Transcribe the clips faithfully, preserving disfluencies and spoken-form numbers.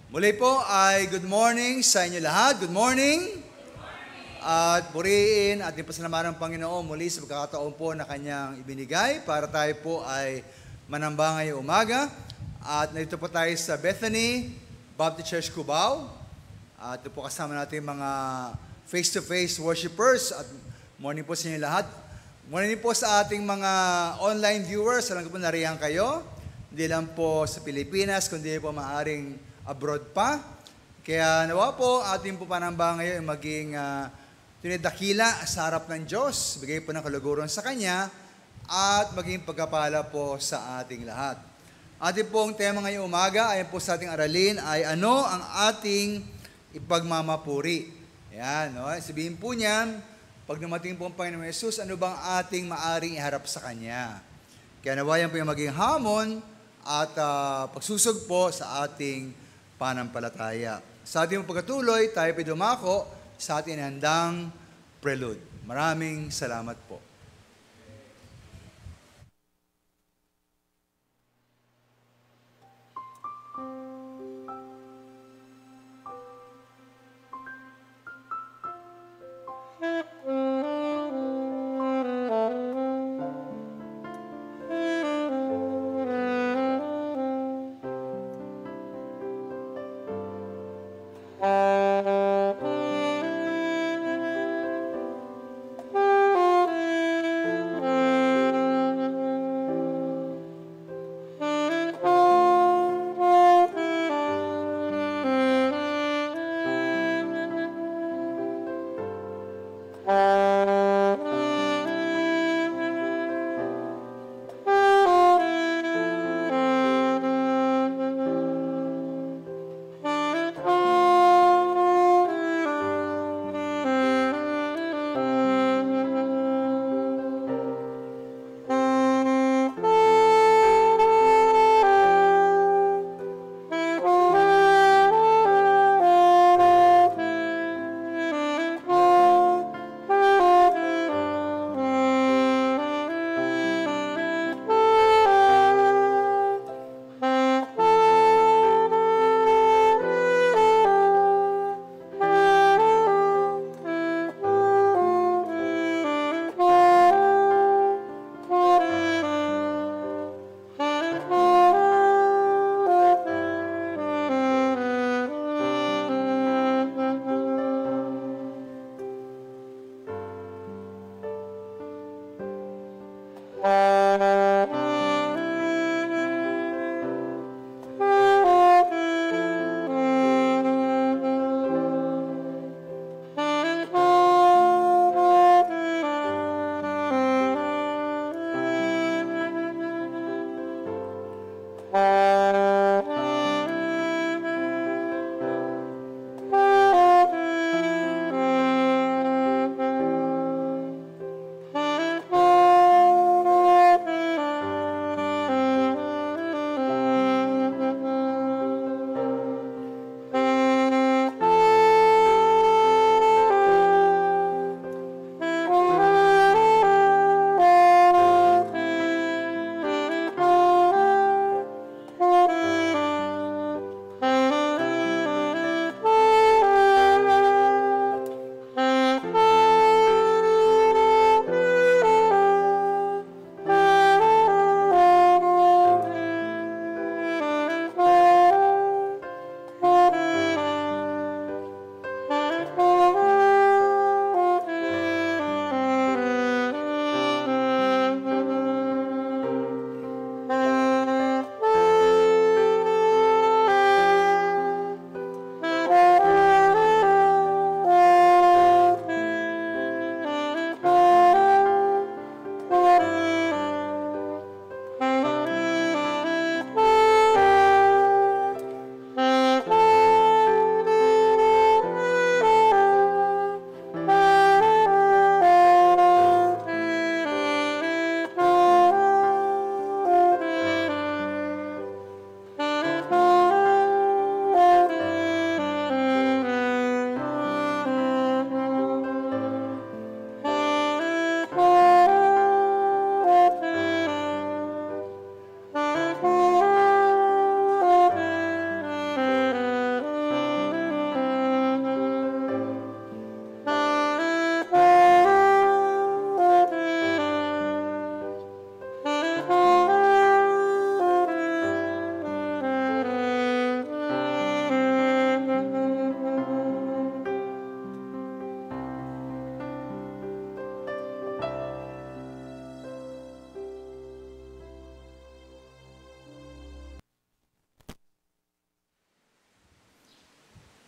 Muli po ay good morning sa inyo lahat. Good morning. At purihin at ipasalamatan ng Panginoon muli sa pagkakataon po na Kanyang ibinigay para tayo po ay manamba ngayong umaga. At narito po tayo sa Bethany Baptist Church, Cubao. At ito po kasama natin mga face-to-face worshipers. At morning po sa inyo lahat. Morning po sa ating mga online viewers. Alam ko po nariyan kayo. Hindi lang po sa Pilipinas, kundi po maaaring abroad pa. Kaya nawa po, ating po panamba ngayon maging uh, tinidakila sa harap ng Diyos. Bigay po ng kaluguran sa Kanya at maging pagkapala po sa ating lahat. Ating pong tema ngayong umaga, ayon po sa ating aralin, ay ano ang ating ipagmamapuri. Ayan, no? Sabihin po niya, pag dumating po ang Panginoon Yesus, ano bang ating maaring iharap sa Kanya? Kaya nawayan po yung maging hamon at uh, pagsusog po sa ating panampalataya. Sa ating pagkatuloy, tayo pa dumako sa ating handang prelude. Maraming salamat po.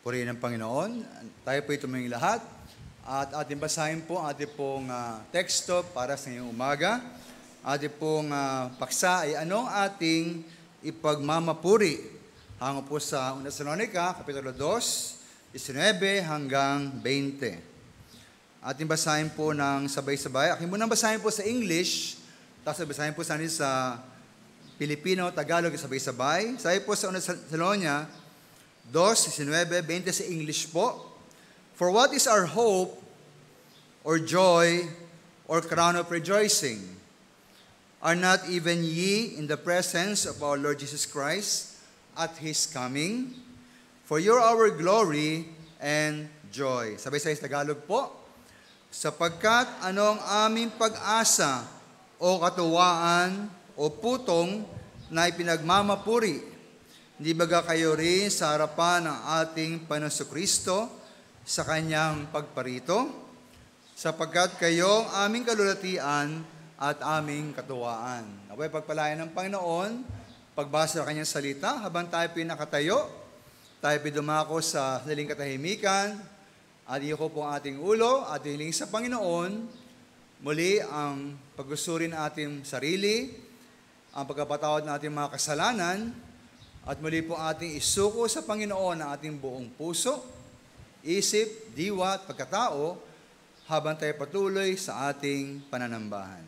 Purihin ng Panginoon. Tayo po tumingin lahat. At ating basahin po ang ating pong uh, teksto para sa ngayong umaga. Ating pong uh, paksa ay anong ating ipagmamapuri. Hango po sa Una Tesalonica, Kapitulo two, nineteen hanggang twenty. Ating basahin po ng sabay-sabay. Akin muna basahin po sa English, tapos basahin po sa sa Pilipino, Tagalog, sabay-sabay. Sabi po sa Una Tesalonica, two, nineteen, twenty sa English po. For what is our hope, or joy, or crown of rejoicing? Are not even ye in the presence of our Lord Jesus Christ at His coming? For you are our glory and joy. Sabay-sabay sa Tagalog po. Sapagkat anong aming pag-asa o katuwaan o putong na ipinagmamapuri, hindi baga kayo rin sa harapan ng ating Panginoon Kristo sa Kanyang pagparito? Sapagkat kayo ang aming kalulatian at aming katuwaan. Naway pagpalayan ng Panginoon, pagbasa ng Kanyang salita, habang tayo pinakatayo, tayo pinumako sa daling katahimikan, at iyo ko po ang ating ulo, at hiling sa Panginoon, muli ang pagusuri ng ating sarili, ang pagkapatawad ng ating mga kasalanan, at muli po ating isuko sa Panginoon ang ating buong puso, isip, diwa at pagkatao habang tayo patuloy sa ating pananambahan.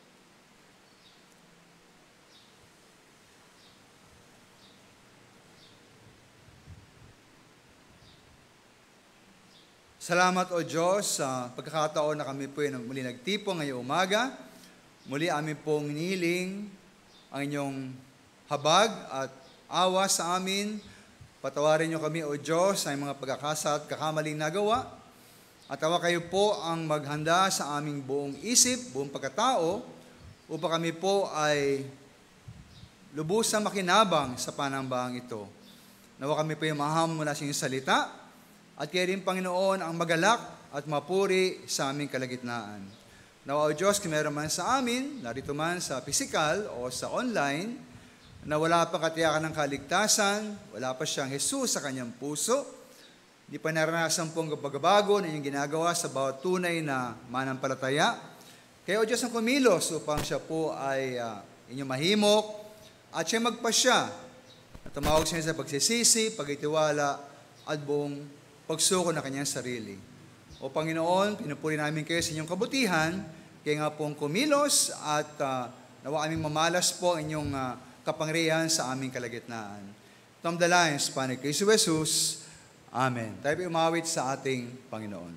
Salamat o Diyos sa pagkakataon na kami po ay muli nagtipon ngayong umaga. Muli amin pong hinihiling ang inyong habag at awa sa amin. Patawarin niyo kami o Diyos sa mga pagkakasa at kakamaling nagawa. At awa kayo po ang maghanda sa aming buong isip, buong pagkatao, upang kami po ay lubusang makinabang sa panambahang ito. Nawa kami po yung maham mula sa inyong salita, at kaya rin, Panginoon, ang magalak at mapuri sa aming kalagitnaan. Nawa o Diyos, kung meron man sa amin, narito man sa physical o sa online, na wala pa katiyakan ng kaligtasan, wala pa siyang Jesus sa kanyang puso, hindi pa naranasan pong pagbabago na inyong ginagawa sa bawat tunay na manampalataya. Kaya o Diyos ang kumilos upang siya po ay uh, inyong mahimok at siya magpasya at tumawag siya sa pagsisisi, pagitiwala at buong pagsuko na kanyang sarili. O Panginoon, pinupuri namin kayo sa inyong kabutihan, kaya nga pong kumilos at uh, nawa aming mamalas po inyong uh, kapangyarihan sa aming kalagitnaan. Tom the Lions, Panik Kristo Jesus. Amen. Tayo po umawit sa ating Panginoon.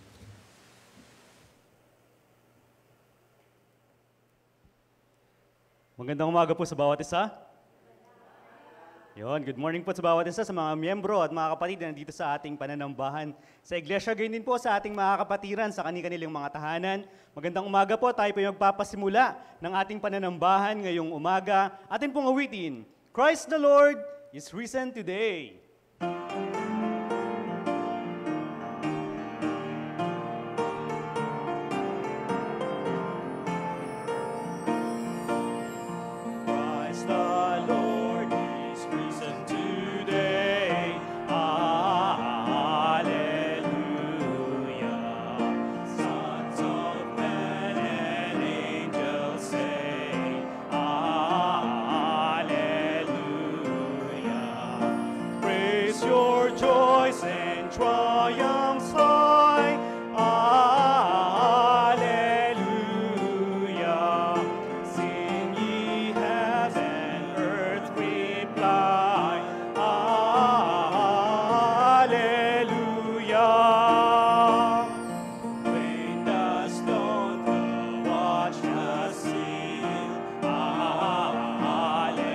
Magandang umaga po sa bawat isa. Yon, good morning po sa bawat isa, sa mga miyembro at mga kapatid na nandito sa ating pananambahan sa iglesia. Gayon din po sa ating mga kapatiran sa kani-kanilang mga tahanan. Magandang umaga po, tayo po yung magpapasimula ng ating pananambahan ngayong umaga. Atin pong awitin, Christ the Lord is risen today.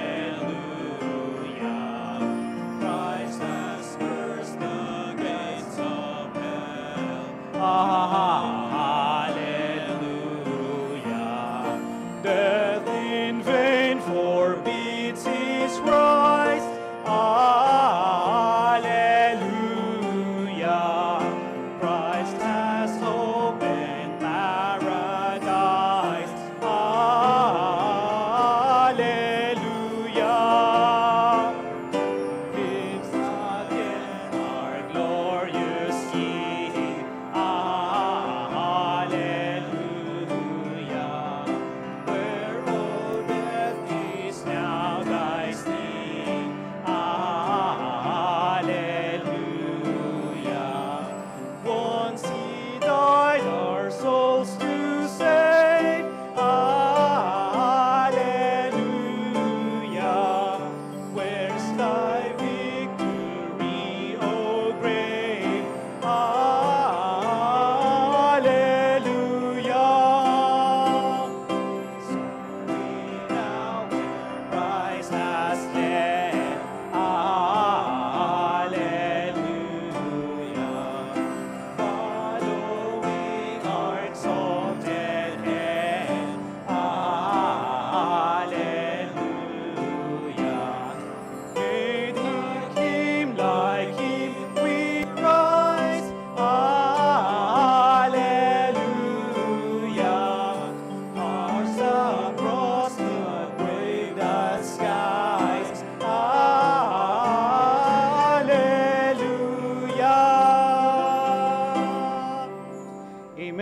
Christ has first against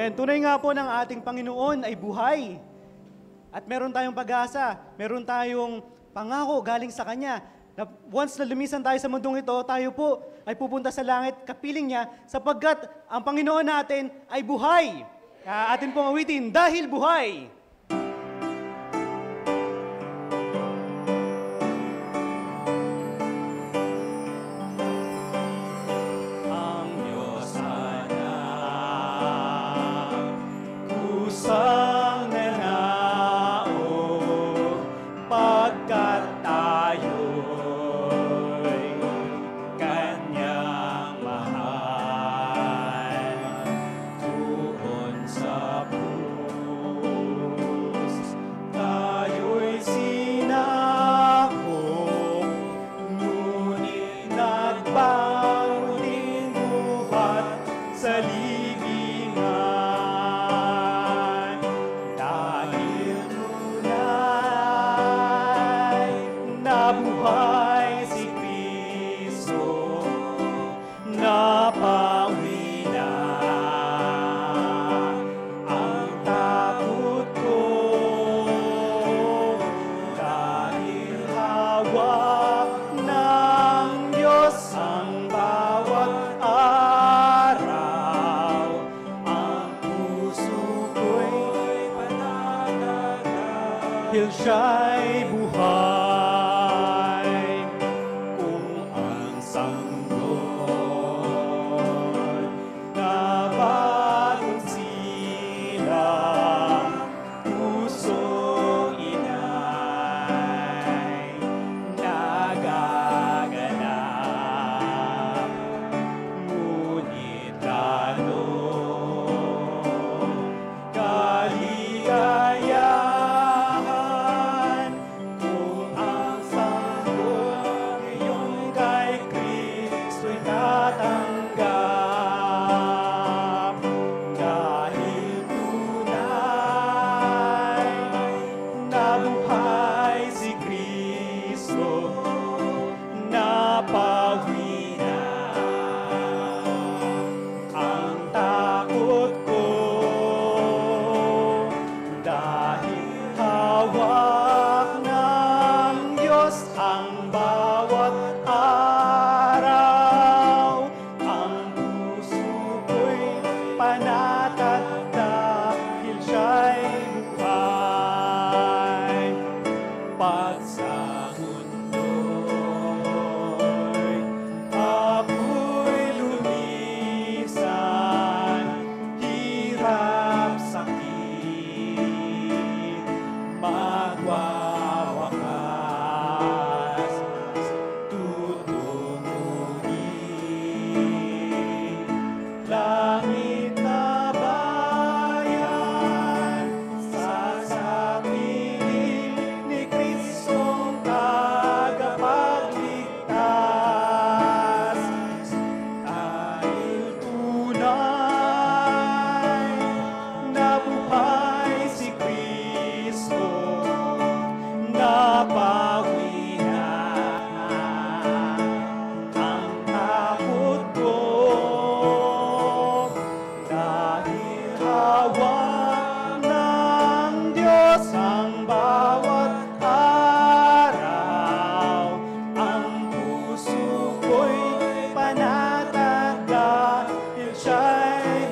Amen. Tunay nga po ng ating Panginoon ay buhay. At meron tayong pag-asa, meron tayong pangako galing sa Kanya. Na once na lumisan tayo sa mundong ito, tayo po ay pupunta sa langit, kapiling niya, sapagkat ang Panginoon natin ay buhay. Kaya atin pong awitin, dahil buhay. Ang Diyos anak, kusang nanao, pagkat tayo'y Kanyang mahal. Tuon sa krus, tayo'y sinakop, ngunit nagbago din buhat sa libingan. Dahil tunay nabuhay si Kristo, napawi na ang takot ko. Dahil hawak ng Diyos ang bawat araw, ang puso ko'y panatag dahil siya'y buhay. Kung ang sanggol na bagong silang pusong inay nagaganap, ngunit lalo kaligayahan kung ang sanggol iyong kay Kristo'y tatanggap. Dahil tunay nabuhay si Kristo, napawi na ang takot ko. Dahil hawak ng Diyos ang bawat araw, ang puso ko'y panatag dahil siya'y buhay. Pag sa mundo'y ako'y lumisan, hirap sakit magwawakas, tutunguhin langit na bayan, sasapiling ni Kristong tagapagligtas. Dahil tunay nabuhay si Kristo, napawi na ang takot ko. Dahil hawak ng Diyos ang bawat araw, ang puso ko'y panatag dahil siya'y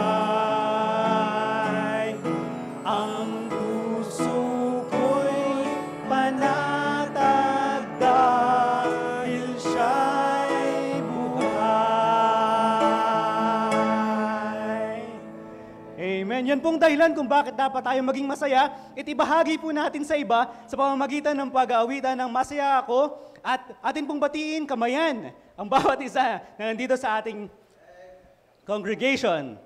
buhay. Ang puso ko'y panatag dahil siya'y buhay. Amen. Yan pong dahilan kung bakit dapat tayo maging masaya. Itibahagi po natin sa iba sa pamamagitan ng pag-aawitan ng Masaya Ako, at atin pong batiin kamayan ang bawat isa na nandito sa ating congregation.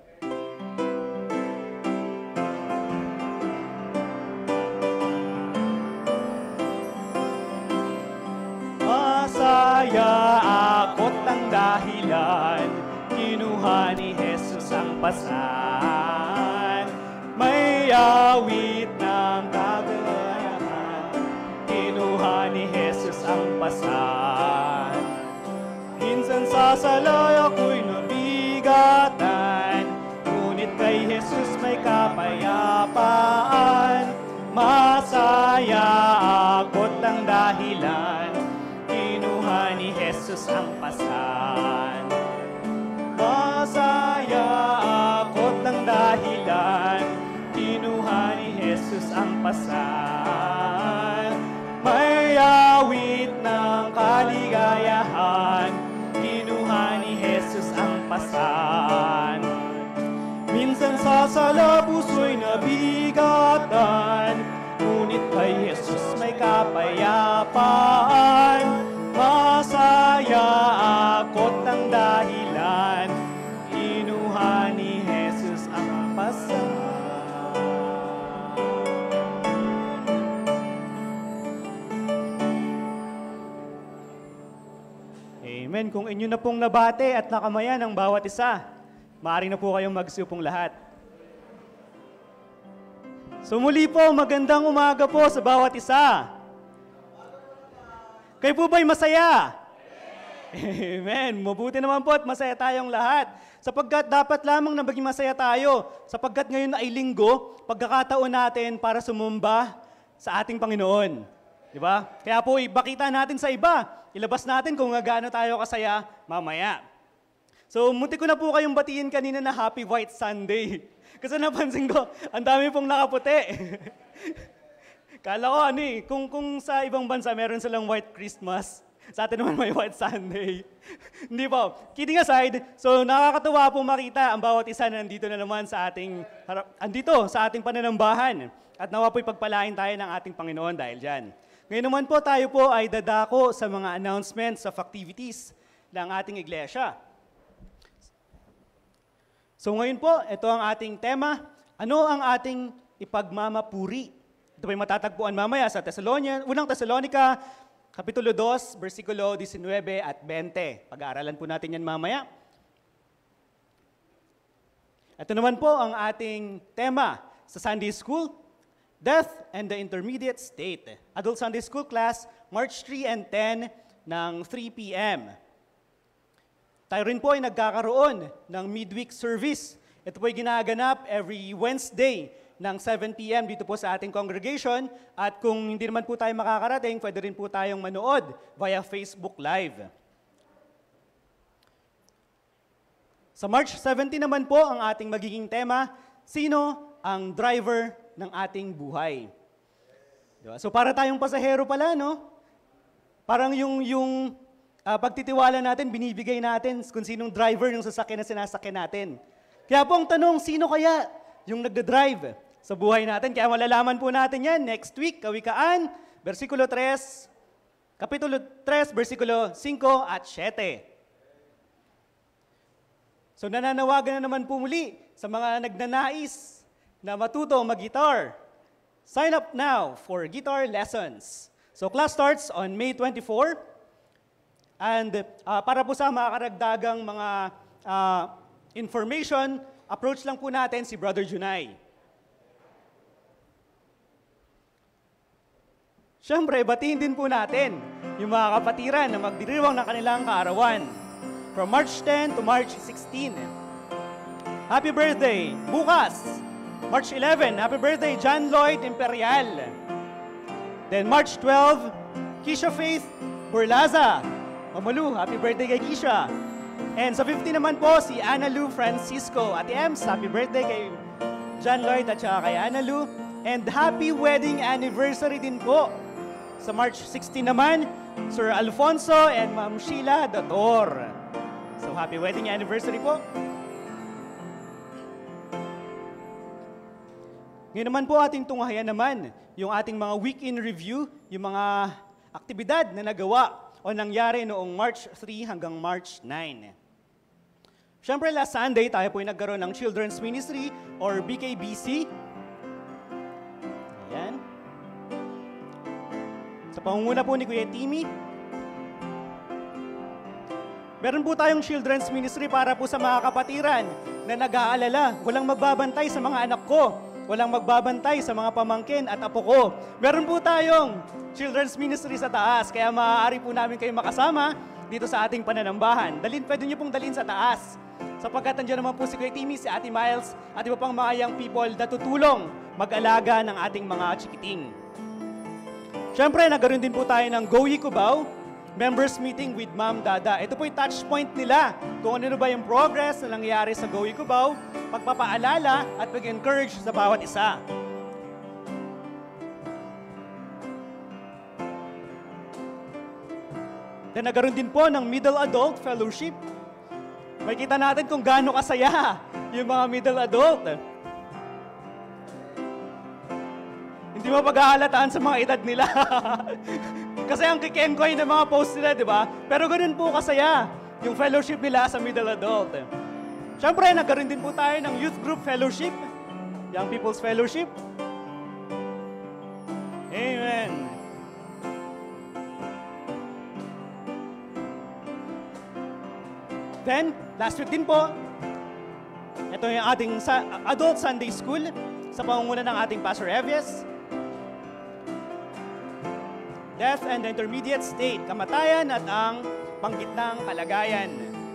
Masaya ako't ang dahilan, kinuha ni Jesus ang pasan. May awit ng kagalahan, kinuha ni Jesus ang pasan. Minsan sa salay ako'y nabigatan, ngunit kay kay Jesus may kapayapaan, masaya ako't ang dahilan, kinuha ni Jesus ang pasan. Masaya ako't ang dahilan, kinuha ni Jesus ang pasan. May awit ng kaligayahan, kinuha ni Jesus ang pasan. Minsan sa sala puso'y nabigatan, ngunit kay Jesus may kapayapaan, masaya ako't ang dahilan, kinuha ni Jesus ang pasan. Amen. Kung inyo na pong nabate at nakamayan ang bawat isa, maaari na po kayong magsupong lahat. So muli po, magandang umaga po sa bawat isa. Kayo po ba'y masaya? Amen. Mabuti naman po at masaya tayong lahat. Sapagkat dapat lamang na maging masaya tayo. Sapagkat ngayon ay linggo, pagkakataon natin para sumumba sa ating Panginoon. Di ba? Kaya po, ibakita natin sa iba. Ilabas natin kung gaano tayo kasaya mamaya. So, munti ko na po kayong batiin kanina na Happy White Sunday. Kasi napansin ko, ang dami pong nakaputi. Kala ko, ano eh, kung, kung sa ibang bansa meron silang White Christmas, sa atin naman may White Sunday. Hindi po. Kidding aside, so nakakatuwa po makita ang bawat isa na nandito na naman sa ating, andito sa ating pananambahan. At nawa po'y pagpalain tayo ng ating Panginoon dahil dyan. Ngayon naman po tayo po ay dadako sa mga announcements of activities ng ating iglesia. So ngayon po, ito ang ating tema. Ano ang ating ipagmamapuri? Ito po'y matatagpuan mamaya sa Thessalonian, unang Thessalonica, Kapitulo two, versikulo nineteen at twenty. Pag-aaralan po natin yan mamaya. Ito naman po ang ating tema sa Sunday School, Death and the Intermediate State. Adult Sunday School class, March three and ten ng three p m Tayo rin po ay nagkakaroon ng midweek service. Ito po ay ginaganap every Wednesday ng seven p m dito po sa ating congregation. At kung hindi naman po tayo makakarating, pwede rin po tayong manood via Facebook Live. Sa March seventeen naman po ang ating magiging tema, sino ang driver ng ating buhay? Diba? So para tayong pasahero pala, no? Parang yung, yung uh, pagtitiwala natin, binibigay natin kung sinong driver ng sasakyan na sinasakyan natin. Kaya po ang tanong, sino kaya yung nagda-drive sa buhay natin? Kaya malalaman po natin yan next week, Kawikaan, versikulo three, Kapitulo three, versikulo five at seven. So nananawagan na naman po muli sa mga nagnanais na matuto mag-guitar. Sign up now for guitar lessons. So class starts on May twenty-fourth. And uh, para po sa makakaragdagang mga uh, information, approach lang po natin si Brother Junay. Siyempre, batiin din po natin yung mga kapatiran na magdiriwang ng kanilang kaarawan. From March tenth to March sixteenth. Happy birthday! Bukas! March eleventh, happy birthday, John Lloyd Imperial. Then March twelfth, Keisha Faith Burlaza. Mamalu, happy birthday kay Keisha. And sa fifteenth naman po, si Ana Lu Francisco. Ate Ems, happy birthday kay John Lloyd at saka kay Ana Lu. And happy wedding anniversary din po. Sa March sixteenth naman, Sir Alfonso and Ma'am Sheila Dator. So happy wedding anniversary po. Ngayon naman po ating tunghayan naman yung ating mga week-in review, yung mga aktibidad na nagawa o nangyari noong March three hanggang March nine. Siyempre, last Sunday, tayo po ay nagkaroon ng Children's Ministry or B K B C. Ayan. Sa pangunguna po ni Kuya Timmy, meron po tayong Children's Ministry para po sa mga kapatiran na nag-aalala. Walang magbabantay sa mga anak ko. Walang magbabantay sa mga pamangkin at apo ko. Meron po tayong Children's Ministry sa taas, kaya maaari po namin kayo makasama dito sa ating pananambahan. Dalin, pwede nyo pong dalhin sa taas. Sapagkat nandiyan naman po si Kuya Timmy, si Ate Miles, at iba pang mga young people na tutulong mag-alaga ng ating mga chikiting. Siyempre, nagkaroon din po tayo ng Go Cubao members meeting with Ma'am Dada. Ito po yung touch point nila kung ano ba yung progress na nangyayari sa Go Cubao, pagpapaalala at pag-encourage sa bawat isa. Then nagkaroon din po ng Middle Adult Fellowship. Makikita natin kung gaano kasaya yung mga middle adult. Hindi mo paghahalataan sa mga edad nila. Kasi ang kikengkoy ng mga post nila, di ba? Pero ganun po kasaya yung fellowship nila sa middle adult. Siyempre, nagkaroon din po tayo ng Youth Group Fellowship, Young People's Fellowship. Amen. Then, last week din po, ito yung ating sa, Adult Sunday School sa pangunguna ng ating Pastor Evies. Death and the Intermediate State, kamatayan at ang panggitnang kalagayan.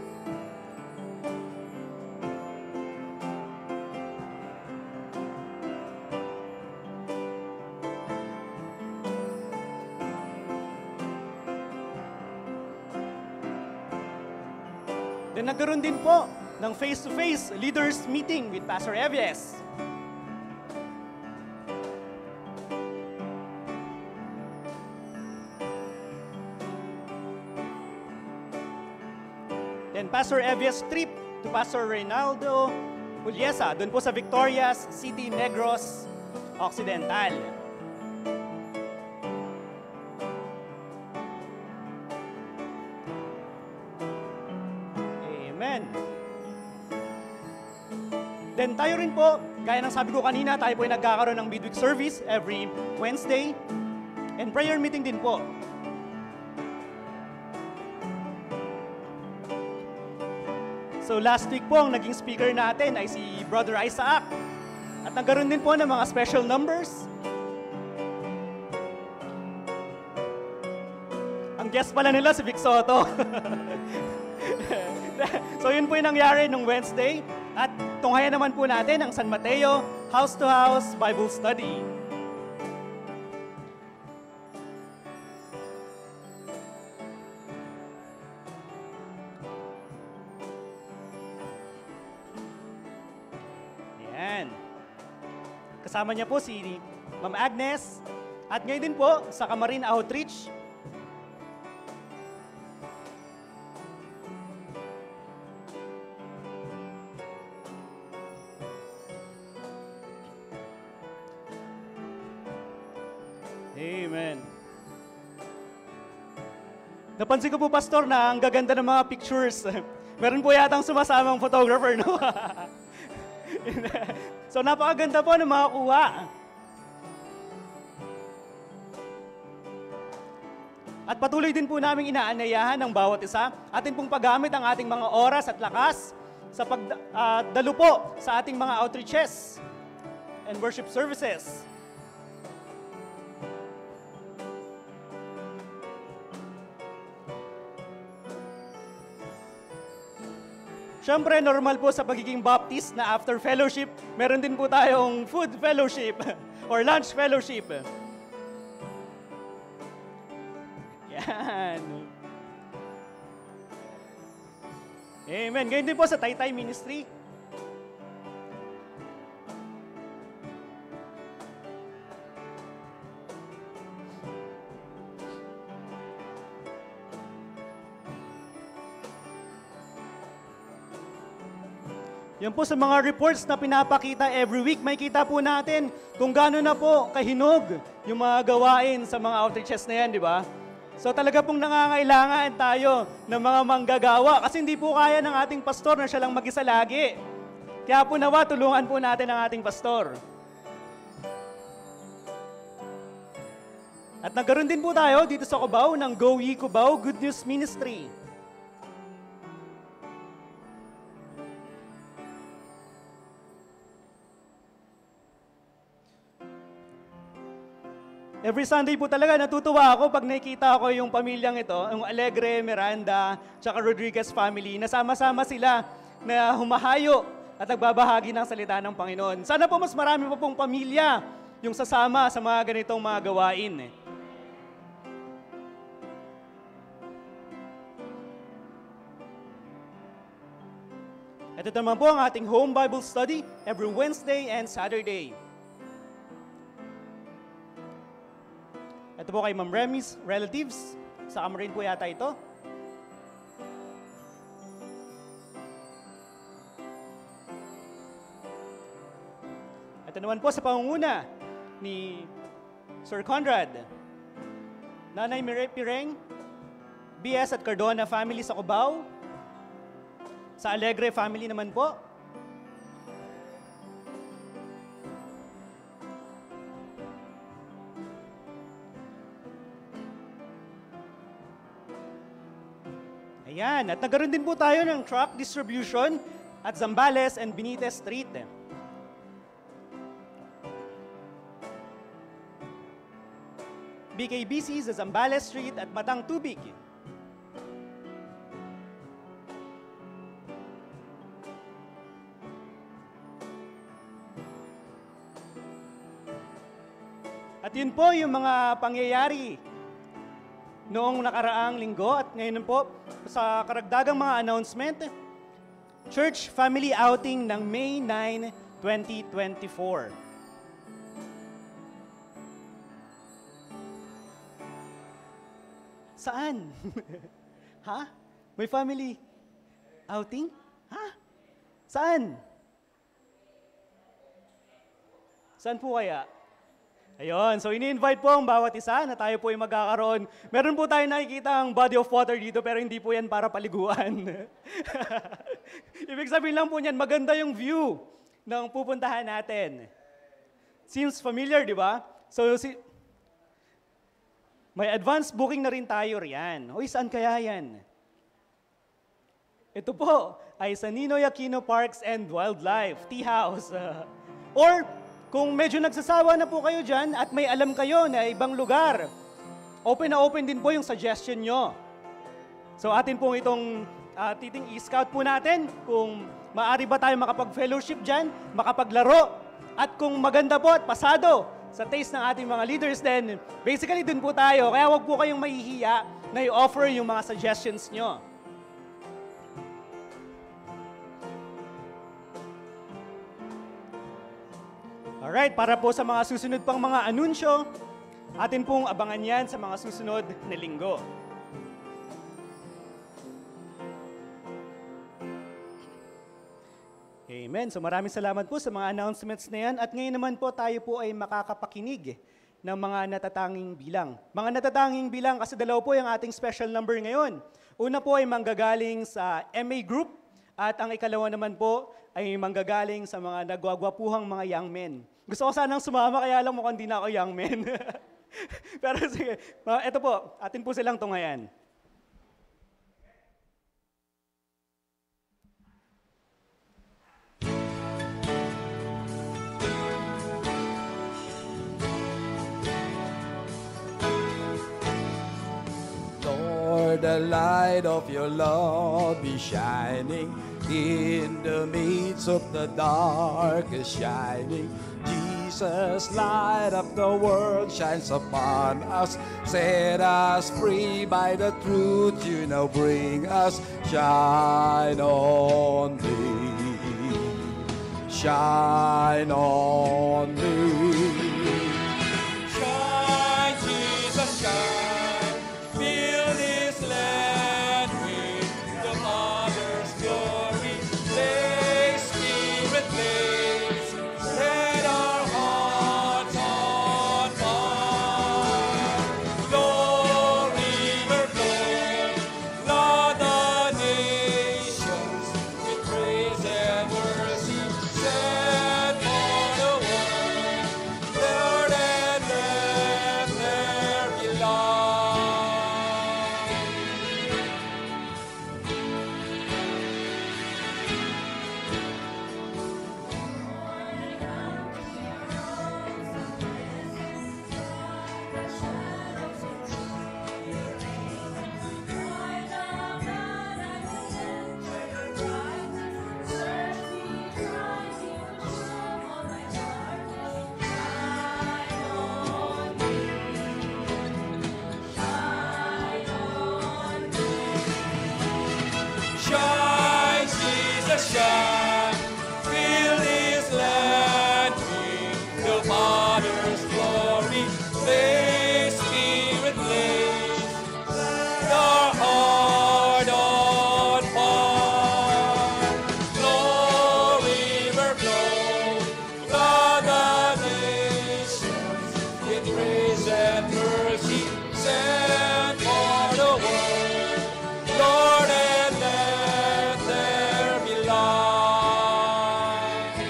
Then nagkaroon din po ng face-to-face leaders meeting with Pastor Evies. Then Pastor Evies trip to Pastor Reynaldo Puliesa, doon po sa Victorias City, Negros Occidental. Amen. Then tayo rin po, gaya ng sabi ko kanina, tayo po ay nagkakaroon ng midweek service every Wednesday and prayer meeting din po. So last week po, ang naging speaker natin ay si Brother Isaac. At nagkaroon din po ng mga special numbers. Ang guest pala nila si Vic Soto. So yun po yung nangyari nung Wednesday. At tunghayan naman po natin ang San Mateo House to House Bible Study. Yan. Kasama niya po si Ma'am Agnes at ngayon din po sa Camarin Outreach. Amen. Napansin ko po, Pastor, na ang gaganda ng mga pictures. Meron po yatang sumasamang photographer, no? So, napakaganda po ng mga kuha. At patuloy din po namin inaanyayahan ng bawat isa, atin pong paggamit ang ating mga oras at lakas sa pagdalo uh, po sa ating mga outreaches and worship services. Siyempre, normal po sa pagiging Baptist na after fellowship, meron din po tayong food fellowship or lunch fellowship. Yan. Amen. Ganyan din po sa Taytay Ministry. Yan po sa mga reports na pinapakita every week, may kita po natin kung gaano na po kahinog yung mga gawain sa mga outreaches na yan, di ba? So talaga pong nangangailangan tayo ng mga manggagawa kasi hindi po kaya ng ating pastor na siya lang mag-isa lagi. Kaya po nawa, tulungan po natin ang ating pastor. At nagkaroon din po tayo dito sa Cubao ng Go Ye Cubao Good News Ministry. Every Sunday po talaga natutuwa ako pag nakikita ko yung pamilyang ito, yung Alegre, Miranda, tsaka Rodriguez family, nasama-sama sila na humahayo at nagbabahagi ng salita ng Panginoon. Sana po mas marami pa pong pamilya yung sasama sa mga ganitong mga gawain. At ito naman po ang ating home Bible study every Wednesday and Saturday. Ito po kay Ma'am Remy's relatives. Sa kamo rin po yata ito. Ito naman po sa pangunguna ni Sir Conrad. Nanay Mire Pireng, B S at Cardona family sa Cubao. Sa Alegre family naman po. Ayan, at nagkaroon din po tayo ng truck distribution at Zambales and Benitez Street. B K B C sa Zambales Street at Batang Tubig. At yun po yung mga pangyayari noong nakaraang linggo at ngayon po sa karagdagang mga announcement, Church Family Outing ng May ninth, twenty twenty-four. Saan? Ha? May family outing? Ha? Saan? Saan po kaya? Ayun, so ini-invite po ang bawat isa na tayo po ay magkakaroon. Meron po tayo nakikita ang body of water dito pero hindi po yan para paliguan. Ibig sabihin lang po niyan, maganda yung view ng pupuntahan natin. Seems familiar, di ba? So, si, may advance booking na rin tayo riyan. Hoy, saan kaya yan? Ito po ay sa Ninoy Aquino Parks and Wildlife, Tea House. Or, kung medyo nagsasawa na po kayo dyan at may alam kayo na ibang lugar, open na open din po yung suggestion nyo. So atin pong itong uh, titing i-scout po natin kung maaari ba tayo makapag-fellowship dyan, makapaglaro, at kung maganda po at pasado sa taste ng ating mga leaders, then basically dun po tayo. Kaya wag po kayong mahihiya na i-offer yung mga suggestions nyo. Alright, para po sa mga susunod pang mga anunsyo, atin pong abangan yan sa mga susunod na linggo. Amen. So maraming salamat po sa mga announcements na yan. At ngayon naman po tayo po ay makakapakinig ng mga natatanging bilang. Mga natatanging bilang kasi dalawa po yung ating special number ngayon. Una po ay manggagaling sa M A Group at ang ikalawa naman po ay manggagaling sa mga nagwagwapuhang mga young men. Gusto ko sanang sumama, kaya lang mukhang di na ako young men. Pero sige, ito po, atin po silang tungayan. Lord, the light of your love be shining in the midst of the darkest shining. Jesus, light up the world, shines upon us. Set us free by the truth you now bring us. Shine on me, shine on me. Shine, Jesus, shine. Fill this land with the Father's glory. Lay, Spirit, blaze. Set our hearts on fire. Lord, river flow. Lord, the nations with praise and mercy. Set for the world Jesus shine, fill this land with the Father's glory. Lay, Spirit, lay our heart on fire. Flow, river, flow, flood the nations with grace and mercy. Send for the world, Lord, and let there be light.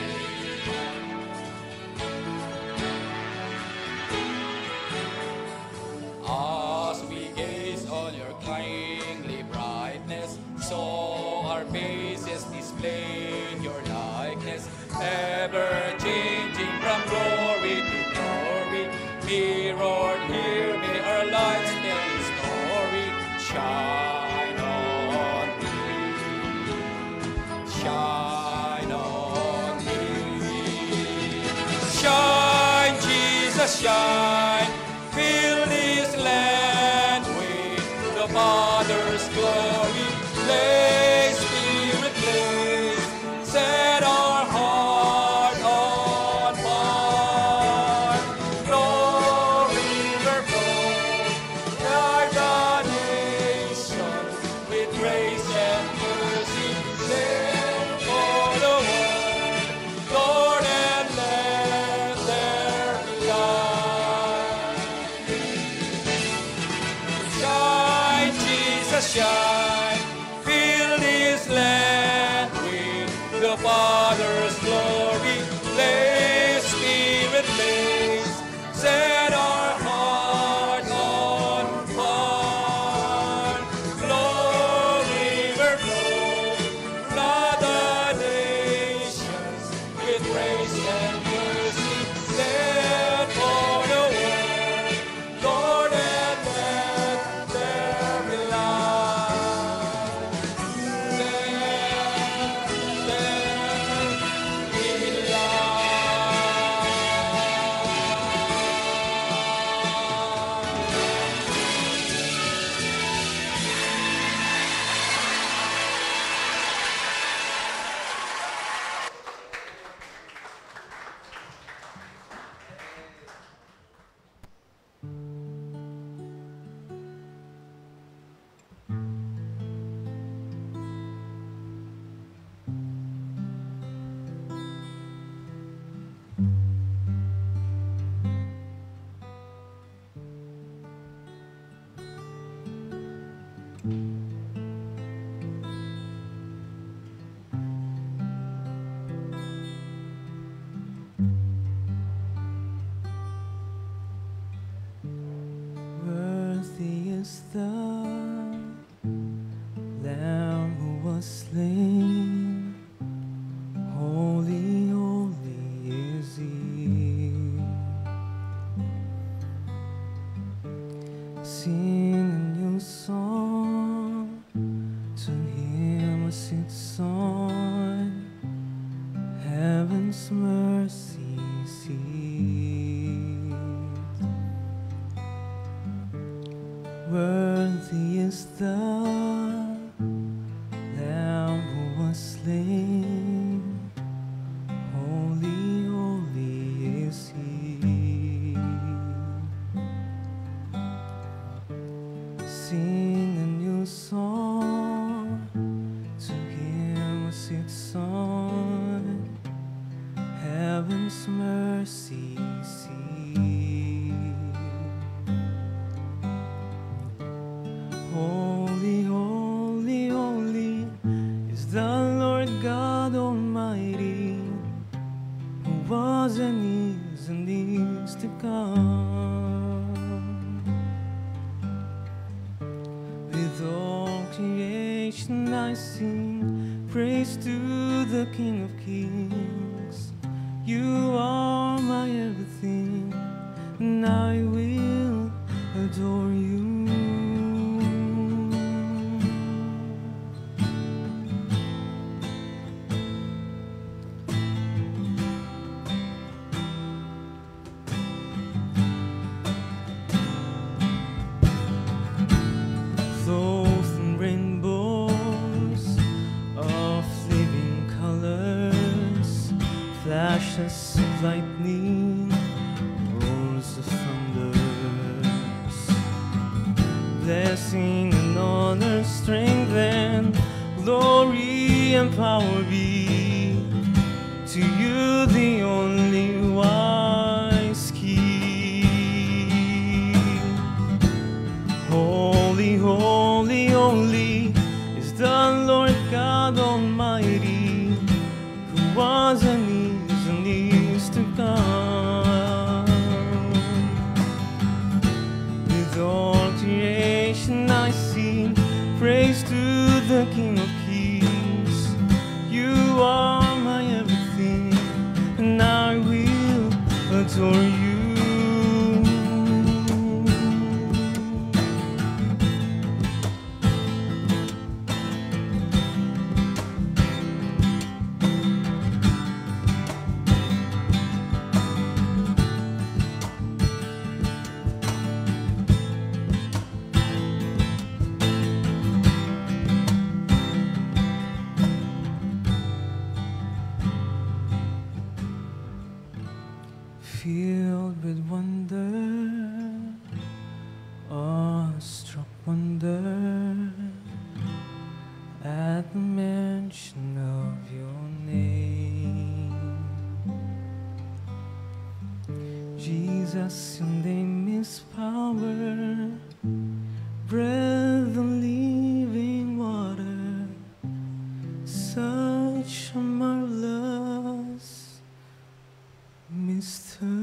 As we gaze on your kindly brightness, so our faces display your likeness, ever changing from glory to glory. Mirrored here, may our lights tell the story. Shine on me, shine on me. Shine, Jesus, shine, fill this land with the Father's glory. Lay, Spirit, blaze, set our heart on fire. Flow, river, flow, guide the nations with grace and mercy. Send for the world, Lord, and let there be light. Shine, Jesus, shine, fill this land with the Father's glory. Lay, Spirit, blaze, set our heart on fire. Flow, river, flow, flood the nations with grace and mercy. Send for the world, Lord, and let there be light. Let there be Worthy is the Lamb who was slain. Holy, holy is He. Sing a new song to Him as it's on heaven's mercy seat. Worthy is the Lamb who was slain. Holy, holy is He. Sing a new song to Him as it's on heaven's mercy seat. Holy, holy, holy is the Lord God Almighty, who was and is and is to come. With all creation I sing praise to the King of Kings. You are my everything, and I will adore you. Thousand rainbows of living flashes of lightning, rolls of thunders. Blessing and honor, strength and glory and power be to you, the only wise King. Holy, holy, holy is the Lord God Almighty, who was and is and is to come. With all creation I sing praise to the King of Kings. You are my everything, and I will adore you. Filled with wonder, awestruck wonder, at the mention of your name. Jesus, your name is power, breath of living water, such a marvelous mystery.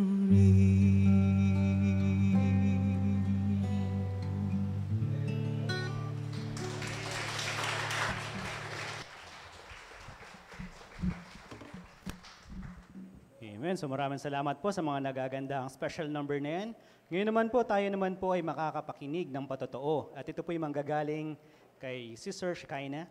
Amen. So maraming salamat po sa mga nagagandang special number na yan. Ngayon naman po, tayo naman po ay makakapakinig ng patotoo. At ito po ay manggagaling kay Sister Shekinah.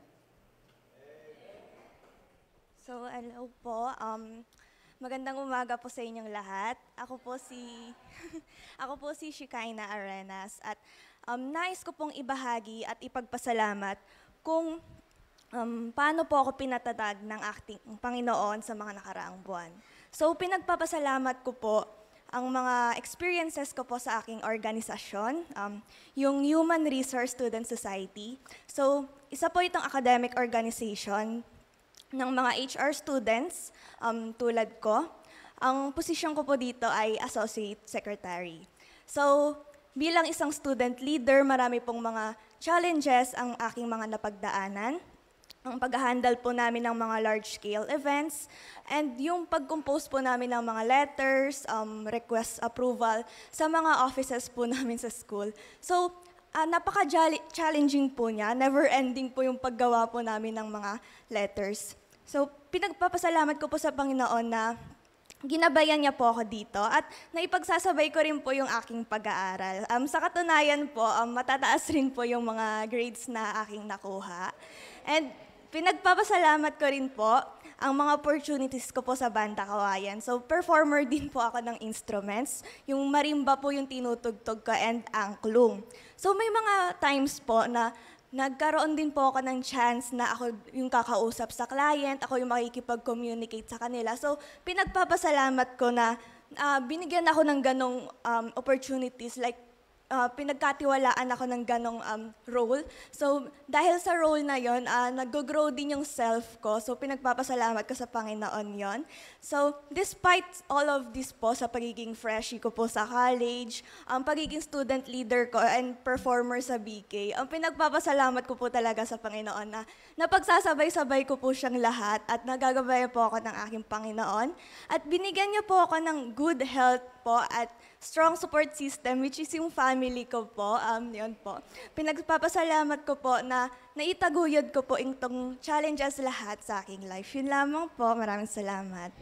So, hello po. Um, magandang umaga po sa inyong lahat. Ako po si Ako po si Shekinah Arenas at um, nais ko pong ibahagi at ipagpasalamat kung um, paano po ako pinatatag ng acting ng Panginoon sa mga nakaraang buwan. So, pinagpapasalamat ko po ang mga experiences ko po sa aking organisasyon, um, yung Human Resource Student Society. So, isa po itong academic organization ng mga H R students um, tulad ko. Ang posisyon ko po dito ay Associate Secretary. So, bilang isang student leader, marami pong mga challenges ang aking mga napagdaanan. Ang pag-handle po namin ng mga large-scale events, and yung pag-compose po namin ng mga letters, um, request approval sa mga offices po namin sa school. So, uh, napaka-challenging po niya, never-ending po yung paggawa po namin ng mga letters. So, pinagpapasalamat ko po sa Panginoon na ginabayan niya po ako dito at naipagsasabay ko rin po yung aking pag-aaral. Um, sa katunayan po, um, matataas rin po yung mga grades na aking nakuha. And pinagpapasalamat ko rin po ang mga opportunities ko po sa Banda Kawayan. So, performer din po ako ng instruments. Yung marimba po yung tinutugtog ko and angklung. So, may mga times po na nagkaroon din po ako ng chance na ako yung kakausap sa client, ako yung makikipag-communicate sa kanila. So, pinagpapasalamat ko na uh, binigyan ako ng ganong um, opportunities like Uh, pinagkatiwalaan ako ng ganong um, role. So, dahil sa role na yon, uh, nag-grow din yung self ko. So, pinagpapasalamat ko sa Panginoon yon. So, despite all of this po sa pagiging freshie ko po sa college, ang um, pagiging student leader ko and performer sa B K, ang um, pinagpapasalamat ko po talaga sa Panginoon na napagsasabay-sabay ko po siyang lahat at nagagabay po ako ng aking Panginoon. At binigyan niya po ako ng good health po at strong support system, which is yung family ko po. Um, yun po. Pinagpapasalamat ko po na naitaguyod ko po itong challenges lahat sa aking life. Yun lamang po. Maraming salamat.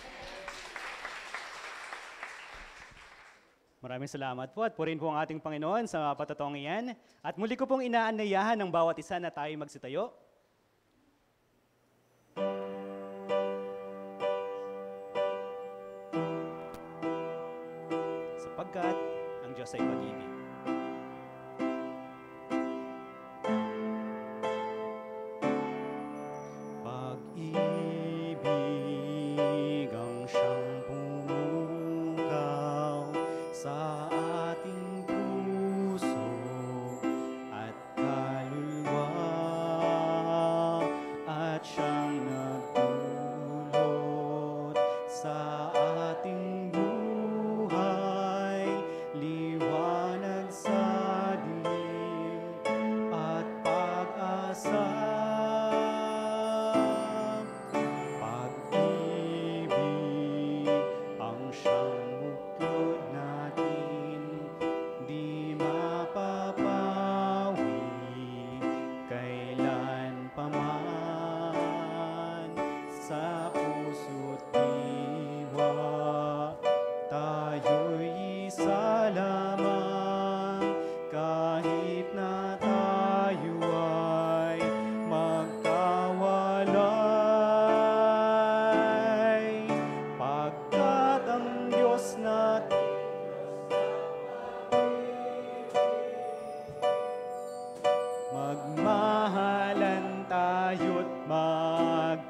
Maraming salamat po at purihin po ang ating Panginoon sa mga patatong iyan. At muli ko pong inaanyayahan ng bawat isa na tayo magsitayo. Sapagkat ang Diyos ay pag-ibig. Pag-ibig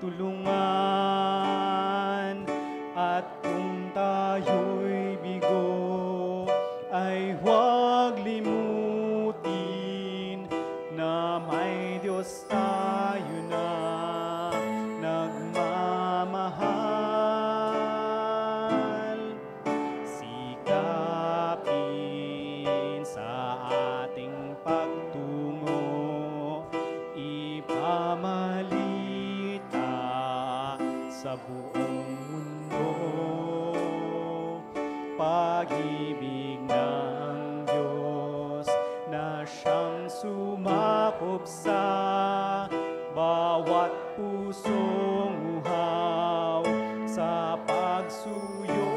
magtulungan. At kung tayo'y bigo, ay huwag limutin na may Diyos tayo na nagmamahal. Sikapin sa ating pagtungo, ipamalita sa buong mundo. Pag-ibig ng Diyos na siyang sumakop sa bawat pusong uhaw sa pagsuyo.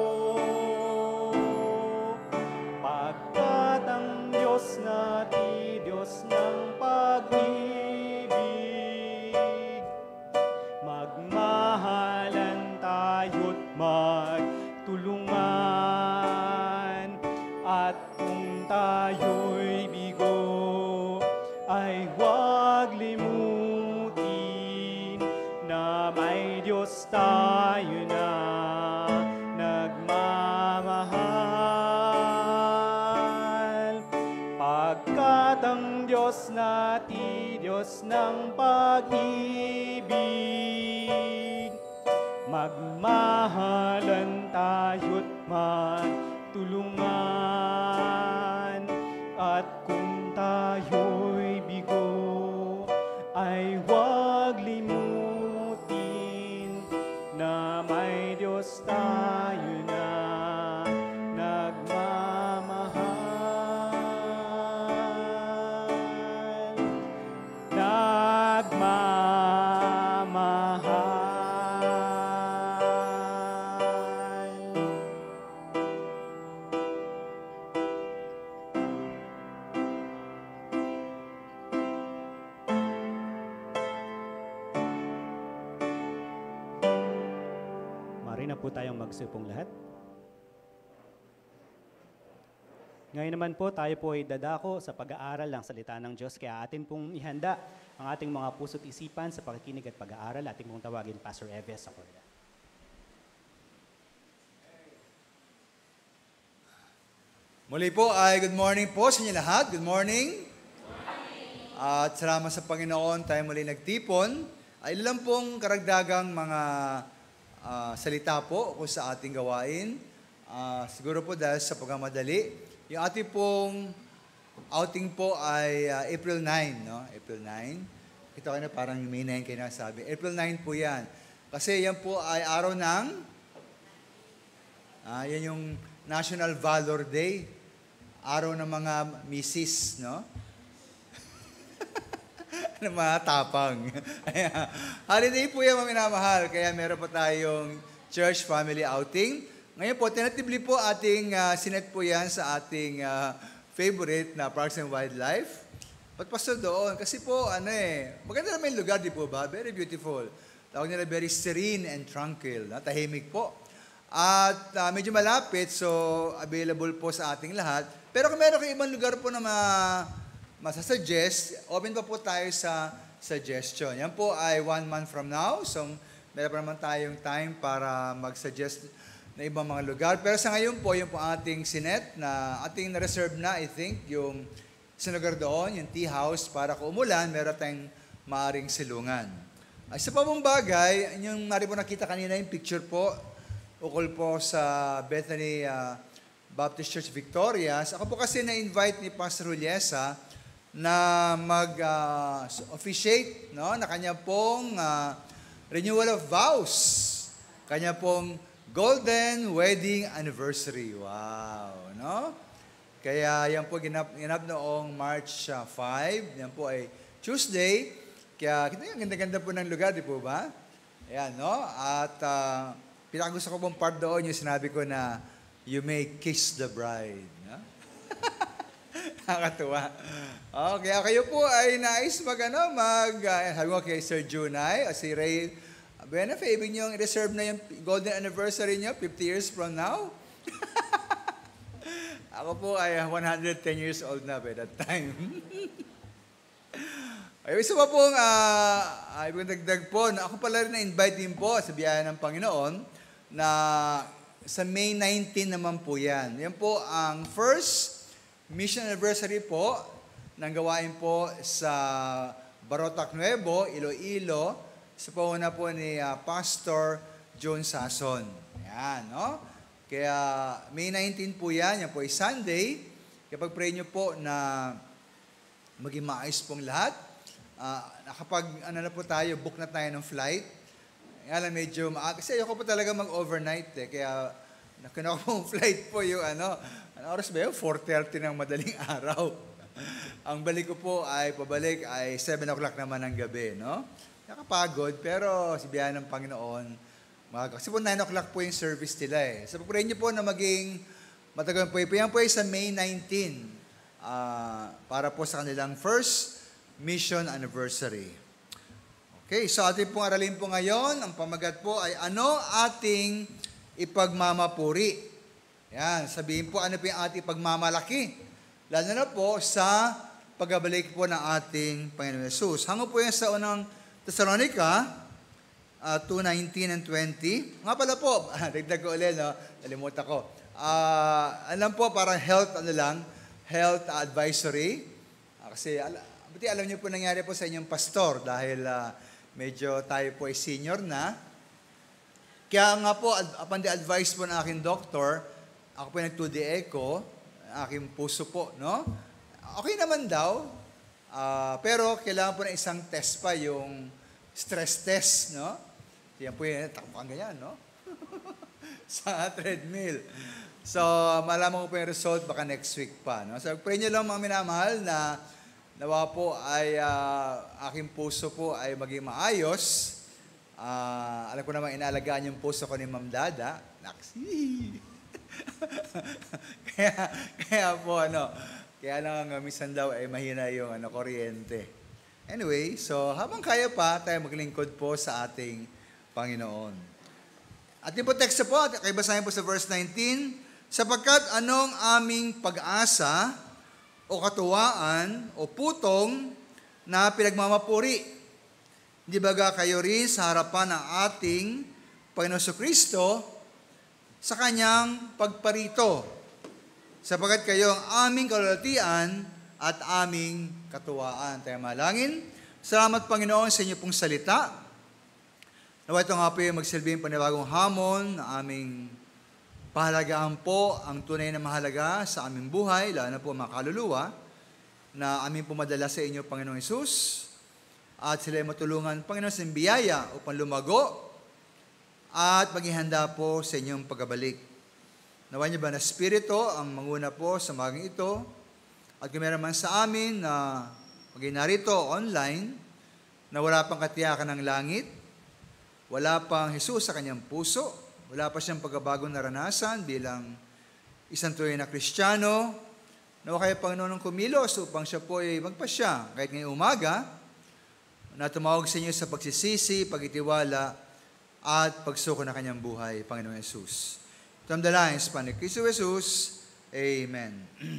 Pagkat ang Diyos natin, Diyos ng pag-ibig, magmahalan tayo't magtulungan. At kung tayo'y bigo, ay huwag limutin na may Diyos tayo na nagmamahal. Pagkat ang Diyos natin, Diyos ng pag-ibig, magmahalan tayo't magtulungan. At kung tayo'y bigo, ay huwag limutin na may Diyos tayo na nagmamahal. Nagmamahal. Mari na po tayong magsupong lahat. Ngayon naman po, tayo po ay dadako sa pag-aaral ng salita ng Diyos. Kaya atin pong ihanda ang ating mga puso't isipan sa pakikinig at pag-aaral. Ating pong tawagin Pastor Eves sa korda. Muli po ay good morning po sa inyo lahat. Good morning. At salamat sa Panginoon, tayo muli nagtipon. Ay ilan pong karagdagang mga ah, salita po kung sa ating gawain. Ah, siguro po dahil sa pagmamadali. Yung ating pong outing po ay ah, April ninth, no? April ninth. Kita ko na parang May nine kayo nasabi. April ninth po yan. Kasi yan po ay araw ng, ah, yan yung National Valor Day. Araw ng mga misis, no? ng mga tapang. Ayan. Holiday po yan, mga minamahal. Kaya meron pa tayong church family outing. Ngayon po, tentatively po ating uh, sinet po yan sa ating uh, favorite na Parks and Wildlife. Ba't pasto doon? Kasi po, ano eh, maganda naman yung lugar, di po ba? Very beautiful. Tawag nila very serene and tranquil. Na? Tahimik po. At uh, medyo malapit, so available po sa ating lahat. Pero kung meron kayong ibang lugar po na ma masasuggest, open pa po tayo sa suggestion. Yan po ay one month from now. So, meron pa naman tayong time para mag-suggest na ibang mga lugar. Pero sa ngayon po, yung po ating sinet na ating na-reserve na, I think, yung sa lugar doon, yung tea house, para kung umulan, meron tayong maaring silungan. Ay, sa pabong bagay, yung nari po nakita kanina yung picture po, ukol po sa Bethany uh, Baptist Church Victorias. Ako po kasi na-invite ni Pastor Juliesa na mag-officiate uh, no, na kanya pong uh, renewal of vows. Kanya pong Golden Wedding Anniversary. Wow, no? Kaya yan po ginap, ginap noong March uh, five. Yan po ay Tuesday. Kaya kita yung ganda-ganda po ng lugar, di po ba? Ayan, no? At uh, pinakagusto ko pong part doon yung sinabi ko na you may kiss the bride. No? Nakakatuwa. Okay, kayo po ay nais mag, ano, mag, uh, sabi ko kay Sir Junay, o si Ray Benefe, ibig nyo i-reserve na yung golden anniversary nyo, fifty years from now? Ako po ay one hundred ten years old na by that time. Ay, isa pa pong uh, ay, dagdag po, na ako pala rin na-invite din po sa biyaya ng Panginoon na sa May nineteenth naman po yan. Yan po ang first mission anniversary po ng gawain po sa Barotac Nuevo, Iloilo, sa pauna po ni uh, Pastor John Sason. Yan, no? Kaya May nineteenth po yan, yan po ay Sunday. Kapag pray nyo po na maging maayos pong lahat, uh, kapag ano na po tayo, book na tayo ng flight, alam, medyo maaga. Kasi ayoko po talaga mag-overnight eh. Kaya nakinuha ko pong flight po yung ano, ano oras ba yun? four thirty ng madaling araw. Ang balik ko po ay pabalik ay seven o'clock naman ng gabi, no? Nakapagod, pero si biyaya ng Panginoon, maaga. Kasi po nine o'clock po yung service nila eh. So pag-pray niyo po na maging matagal po. Yan po ay sa May nineteenth uh, para po sa kanilang first mission anniversary. Okay, so ating pong aralin po ngayon, ang pamagat po ay ano ating ipagmamapuri. Yan, sabihin po ano po yung ating pagmamalaki. Lalo na po sa pagbabalik po ng ating Panginoon Yesus. Hango po yan sa unang Thessalonica uh, two nineteen and twenty. Nga pala po, dagdag ko ulit, no? Nalimutan ko. Uh, alam po, parang health, ano lang, health advisory. Uh, kasi, al- buti alam niyo po nangyari po sa inyong pastor dahil uh, medyo tayo po ay senior na. Kaya nga po, upon the advice po ng aking doktor, ako po nag two D echo, aking puso po, no? Okay naman daw, uh, pero kailangan po ng isang test pa, yung stress test, no? Yan po yun, takpang ganyan, no? Sa treadmill. So, malaman ko po yung result, baka next week pa, no? So, pray nyo lang mga minamahal na nawa po ay uh, aking puso po ay maging maayos. Uh, alam ko naman inaalagaan yung puso ko ni Ma'am Dada. Naksi! kaya, kaya po ano, kaya lang uh, minsan daw ay mahina yung ano, kuryente. Anyway, so habang kaya pa, tayo maglingkod po sa ating Panginoon. At yung po text po, kaya basahin po sa verse nineteen, sapagkat anong aming pag-asa o katuwaan, o putong na pinagmamapuri. Di baga kayo rin sa harapan ng ating Panginoon Kristo sa kanyang pagparito, sapagkat kayo ang aming kalulatian at aming katuwaan. Tayo malangin. Salamat Panginoon sa inyo pong salita. Nawa ito nga po yung magsilbing panibagong hamon na aming pahalagaan po ang tunay na mahalaga sa aming buhay, lalo na po mga kaluluwa, na aming pumadala sa inyo, Panginoong Hesus, at sila ay matulungan, Panginoon, sa biyaya upang lumago at maghihanda po sa inyong pagbabalik. Nawa niyo ba na Espiritu ang manguna po sa maging ito, at kung meron man sa amin na maging narito online, na wala pang katiyakan ng langit, wala pang Hesus sa kanyang puso, wala pa siyang pagbabagong naranasan bilang isang tunay na Kristiyano, nawa kayo Panginoon ng kumilos upang siya po ay magpasya kahit ngayong umaga, na tumawag sa inyo sa pagsisisi, pagitiwala, at pagsuko na kanyang buhay, Panginoon Yesus. Ito ang dalangin sa Panginoon Kristo Jesus. Amen.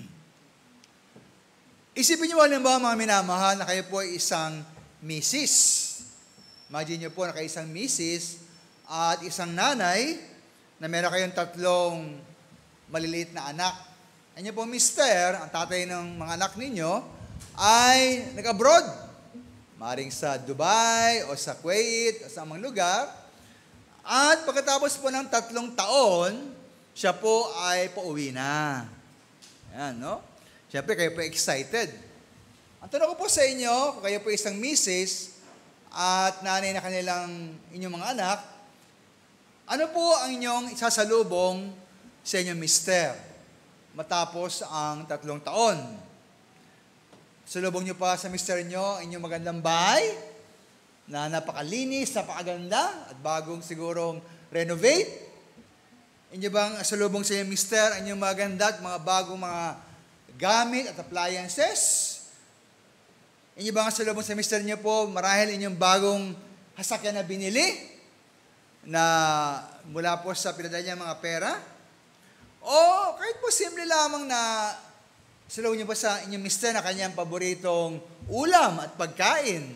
Isipin niyo halimbawa mga minamahal na kayo po ay isang misis. Imagine niyo po na kayo isang misis at isang nanay na meron kayong tatlong maliliit na anak. Ang po mister, ang tatay ng mga anak ninyo, ay nag-abroad. Maring sa Dubai o sa Kuwait o sa mga lugar. At pagkatapos po ng tatlong taon, siya po ay pauwi na. Ayan, no? Siyempre, kayo po excited. Ang tanong ko po sa inyo, kung kayo po isang misis at nanay na kanilang inyong mga anak, ano po ang inyong isasalubong sa inyong mister matapos ang tatlong taon? Salubong nyo pa sa mister nyo inyong magandang bahay na napakalinis, napakaganda at bagong sigurong renovate? Inyo bang salubong sa inyong mister inyong maganda at mga bagong mga gamit at appliances? Inyo bang salubong sa mister nyo po marahil inyong bagong hasakyan na binili na mula po sa pinadala niya mga pera? O kahit po simple lamang na Salawin niyo ba sa inyong mister na kanyang paboritong ulam at pagkain?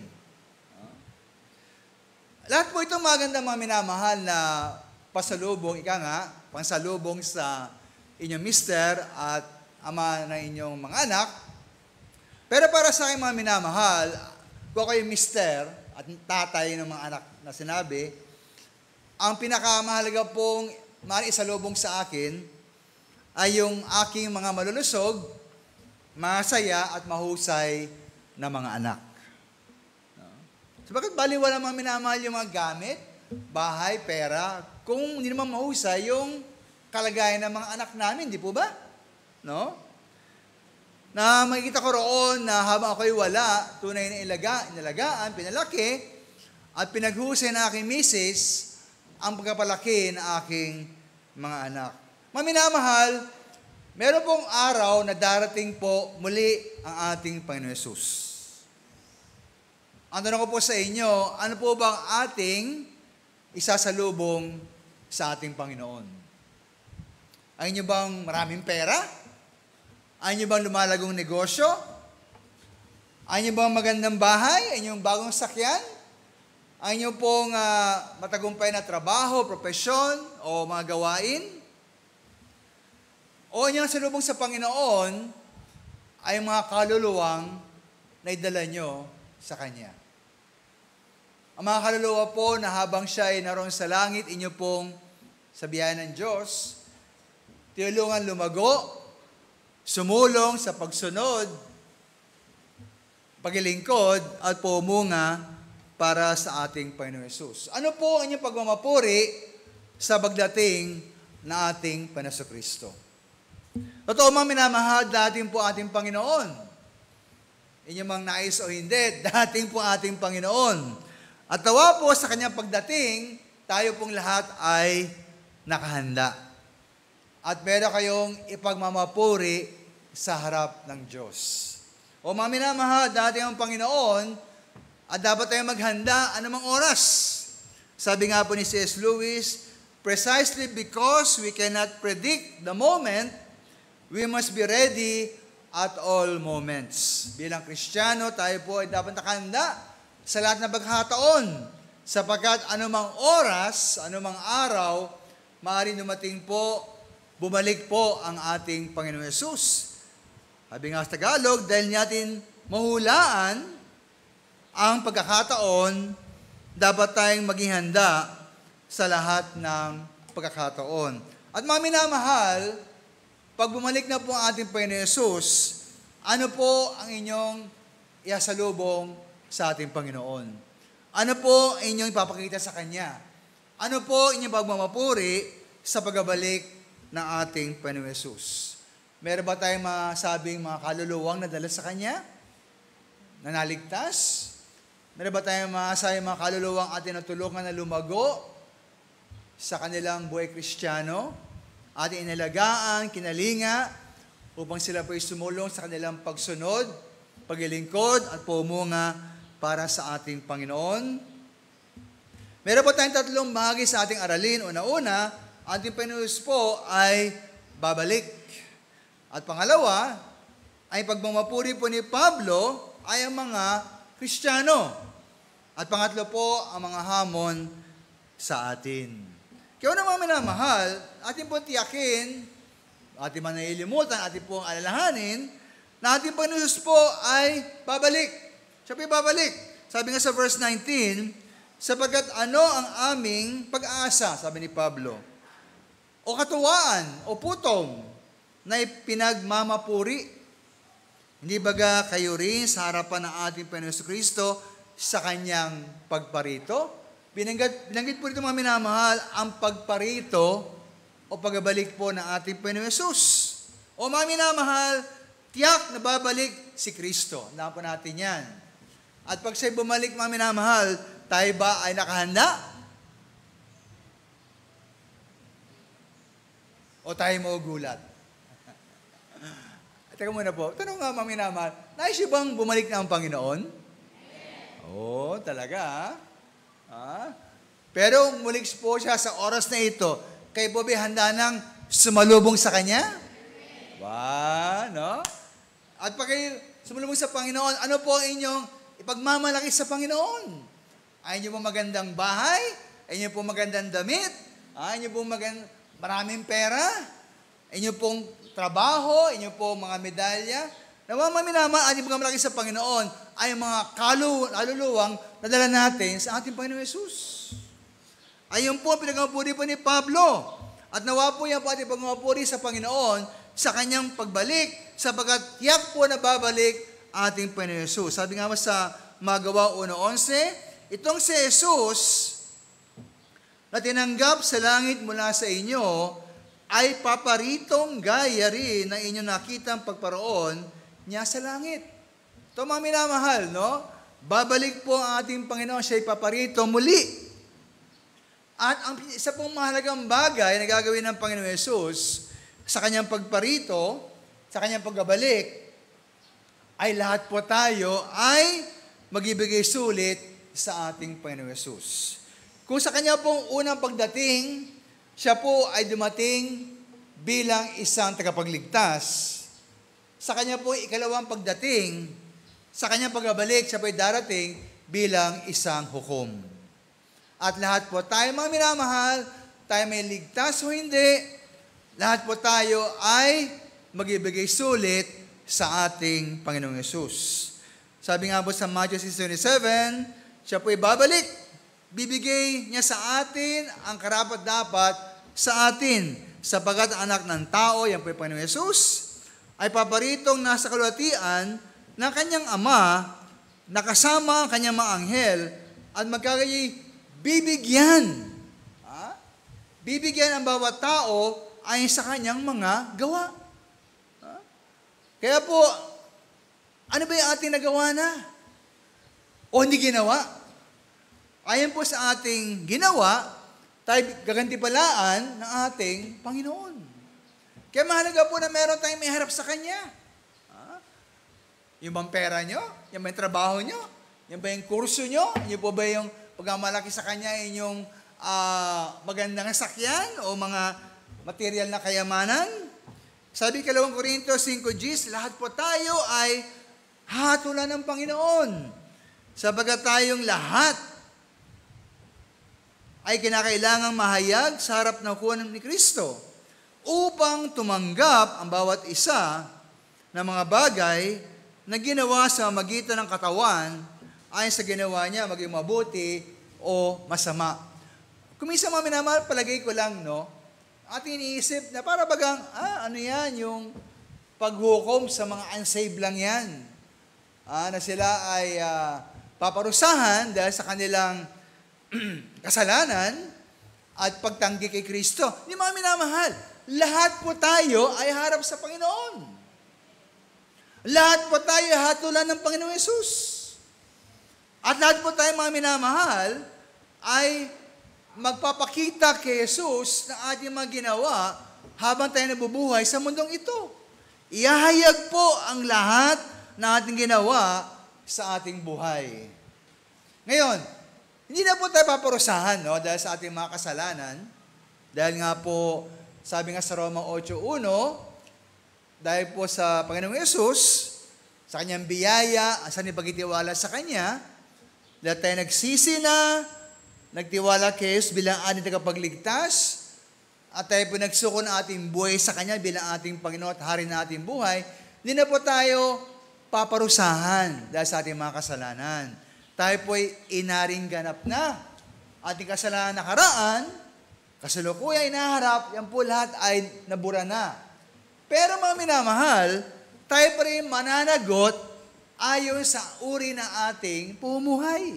Lahat po itong magandang mga minamahal na pasalubong, ika nga, pansalubong sa inyong mister at ama ng inyong mga anak. Pero para sa aking mga minamahal, kung kayo mister at tatay ng mga anak na sinabi, ang pinakamahalaga pong maaari isalubong sa akin ay yung aking mga malulusog, masaya at mahusay na mga anak. So bakit baliwala mga minamahal yung mga gamit, bahay, pera, kung hindi naman mahusay yung kalagayan ng mga anak namin, di po ba? No? Na makikita ko roon na habang ako'y wala, tunay na ilaga, inalagaan, pinalaki, at pinaghusay na aking misis ang pagkapalaki ng aking mga anak. Mga minamahal, meron pong araw na darating po muli ang ating Panginoon Hesus. Ang tanong ko po sa inyo, ano po bang ating isasalubong sa ating Panginoon? Ay inyo bang maraming pera? Ay inyo bang lumalagong negosyo? Ay inyo bang magandang bahay? Ay inyo bagong sakyan? Ay inyo pong uh, matagumpay na trabaho, propesyon, o mga gawain? O inyong salubong sa Panginoon ay mga kaluluwang na idala nyo sa Kanya. Ang mga kaluluwa po na habang siya ay naroon sa langit, inyo pong sa biyaya ng Diyos, tinulungan lumago, sumulong sa pagsunod, paglilingkod, at pumunga para sa ating Panginoon Hesus. Ano po ang inyong pagmamapuri sa pagdating na ating Panginoon Kristo? Totoo mga minamahal, dating po ating Panginoon. Inyong mang nais o hindi, dating po ating Panginoon. At tawa po sa kanyang pagdating, tayo pong lahat ay nakahanda. At meron kayong ipagmamapuri sa harap ng Diyos. O mga minamahal, dating ang Panginoon, at dapat tayong maghanda anumang oras. Sabi nga po ni C S Lewis, precisely because we cannot predict the moment, we must be ready at all moments. Bilang Kristiyano, tayo po ay dapat nakahanda sa lahat ng pagkakataon, sapagkat anumang oras, anumang araw, maaaring dumating po, bumalik po ang ating Panginoon Hesus. Sabi nga sa Tagalog, dahil natin mahulaan ang pagkakataon, dapat tayong maging handa sa lahat ng pagkakataon. At mga minamahal, pag bumalik na po ang ating Panginoon Hesus, ano po ang inyong iasalubong sa ating Panginoon? Ano po ang inyong ipapakita sa Kanya? Ano po inyong pagmamapuri sa pagbabalik ng ating Panginoon Hesus? Meron ba tayong masabing mga kaluluwang nadala sa Kanya? Na naligtas? Meron ba tayong masabing mga kaluluwang ating natulungan na lumago sa kanilang buhay Kristiyano? Ating inalagaan, kinalinga, upang sila po ay sumulong sa kanilang pagsunod, paglilingkod, at pumunga para sa ating Panginoon. Meron po tayong tatlong bahagi sa ating aralin. Una-una, ating Panginoon po ay babalik. At pangalawa, ay pagmamapuri po ni Pablo ay ang mga Kristiyano. At pangatlo po, ang mga hamon sa atin. Kaya naman minamahal, ating pong tiyakin, ating manahilimutan, ating pong alalahanin, na ating Panginoon po ay babalik. Siya po babalik. Sabi nga sa verse nineteen, sapagkat ano ang aming pag-asa, sabi ni Pablo, o katuwaan, o putom, na ipinagmamapuri. Hindi baga kayo rin sa harapan ng ating Panginoon Kristo sa kanyang pagparito? Binanggit, binanggit po dito mga minamahal, ang pagparito o pagbabalik po ng ating Panginoon Hesus. O mga minamahal, tiyak na babalik si Kristo. Alam po natin yan. At pag siya'y bumalik mga minamahal, tayo ba ay nakahanda? O tayo maugulat? Teka muna po, tanong nga mga minamahal, nais siya bang bumalik na ang Panginoon? Oo, oh, talaga ha? Ah, pero mulik po siya sa oras na ito. Kayo po ba handa nang sumalubong sa Kanya? Ba, no? At pag kayo sumulubog sa Panginoon, ano po ang inyong ipagmamalaki sa Panginoon? Ay inyo po magandang bahay? Ay inyo po magandang damit? Ay inyo po magandang maraming pera? Ay inyo pong trabaho? Ay inyo po mga medalya? Namamaminama, ang ipagmamalaki sa Panginoon ay mga kalu, kaluluwang nadala natin sa ating Panginoon Yesus. Ayun po ang pinagmamapuri po ni Pablo. At nawa po yan po ating pagmamapuri sa Panginoon sa kanyang pagbalik, sapagkat tiyak po na babalik ating Panginoon Yesus. Sabi nga mo sa Magawa one eleven, itong si Jesus na tinanggap sa langit mula sa inyo ay paparitong gaya rin na inyong nakitang pagparoon niya sa langit. Ito mga minamahal, no? Babalik po ang ating Panginoon, siya'y paparito muli. At ang isa pong mahalagang bagay na gagawin ng Panginoon Yesus sa kanyang pagparito, sa kanyang pagbabalik, ay lahat po tayo ay magibigay sulit sa ating Panginoon Yesus. Kung sa kanya pong unang pagdating, siya po ay dumating bilang isang tagapagligtas. Sa kanya po ikalawang pagdating, sa kanyang pagbabalik, siya po ay darating bilang isang hukom. At lahat po tayo mga minamahal, tayo may ligtas o hindi, lahat po tayo ay magibigay sulit sa ating Panginoong Yesus. Sabi nga po sa Matthew six twenty-seven, siya po ay babalik, bibigay niya sa atin ang karapat-dapat sa atin, sapagkat ang anak ng tao, yan po ay Panginoong Yesus, ay paparitong nasa kalwatian ng kanyang ama, nakasama ang kanyang mga anghel, at magkakayay bibigyan. Ha? Bibigyan ang bawat tao ayon sa kanyang mga gawa. Ha? Kaya po, ano ba yung ating nagawa na? O hindi ginawa? Ayon po sa ating ginawa, tayo gagantipalaan ng ating Panginoon. Kaya mahalaga po na meron tayong may harap sa Kanya. Ha? Yung bang pera nyo? Yung ba yung trabaho nyo? Yung ba yung kurso nyo? Yung po ba yung pagmamalaki sa Kanya inyong uh, magandang sakyan o mga material na kayamanan? Sabi kalawang Korinto five Gs, lahat po tayo ay hatulan ng Panginoon. Sabagat tayong lahat ay kinakailangang mahayag sa harap ng kuwan ni Kristo upang tumanggap ang bawat isa ng mga bagay na ginawa sa magitan ng katawan ayon sa ginawa niya, maging mabuti o masama. Kung minsan mga minamahal, palagay ko lang, no? Ating iniisip na para bagang, ah, ano yan, yung paghukom sa mga unsaved lang yan. Ah, na sila ay ah, paparusahan dahil sa kanilang kasalanan at pagtanggi kay Kristo. Hindi mga minamahal, lahat po tayo ay harap sa Panginoon. Lahat po tayo ay hatulan ng Panginoong Yesus. At lahat po tayo mga minamahal ay magpapakita kay Jesus na ating mga ginawa habang tayo nabubuhay sa mundong ito. Ihahayag po ang lahat na ating ginawa sa ating buhay. Ngayon, hindi na po tayo paparusahan, no, dahil sa ating mga kasalanan. Dahil nga po, sabi nga sa Roma eight one, dahil po sa Panginoong Yesus, sa kanyang biyaya, sa kanyang pagtitiwala sa Kanya, dahil tayo nagsisi na, nagtiwala kay Jesus bilang ating tagapagligtas, at tayo po nagsuko ng ating buhay sa Kanya bilang ating Panginoon at Hari na ating buhay, hindi na po tayo paparusahan dahil sa ating mga kasalanan. Tayo po ay inaring ganap na. Ating kasalanan nakaraan, kasalukuyan inaharap, yan po lahat ay nabura na. Pero mga minamahal, tayo pa rin mananagot ayon sa uri na ating pumuhay.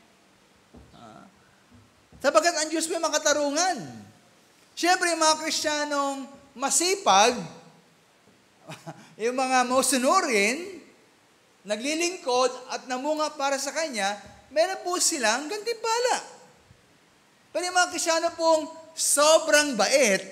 Ah. Sabagat ang Diyos may makatarungan. Siyempre, yung mga Kristiyanong masipag, yung mga masunurin, naglilingkod at namunga para sa Kanya, meron po silang gantimpala. Pero yung mga Kristiyano pong sobrang bait,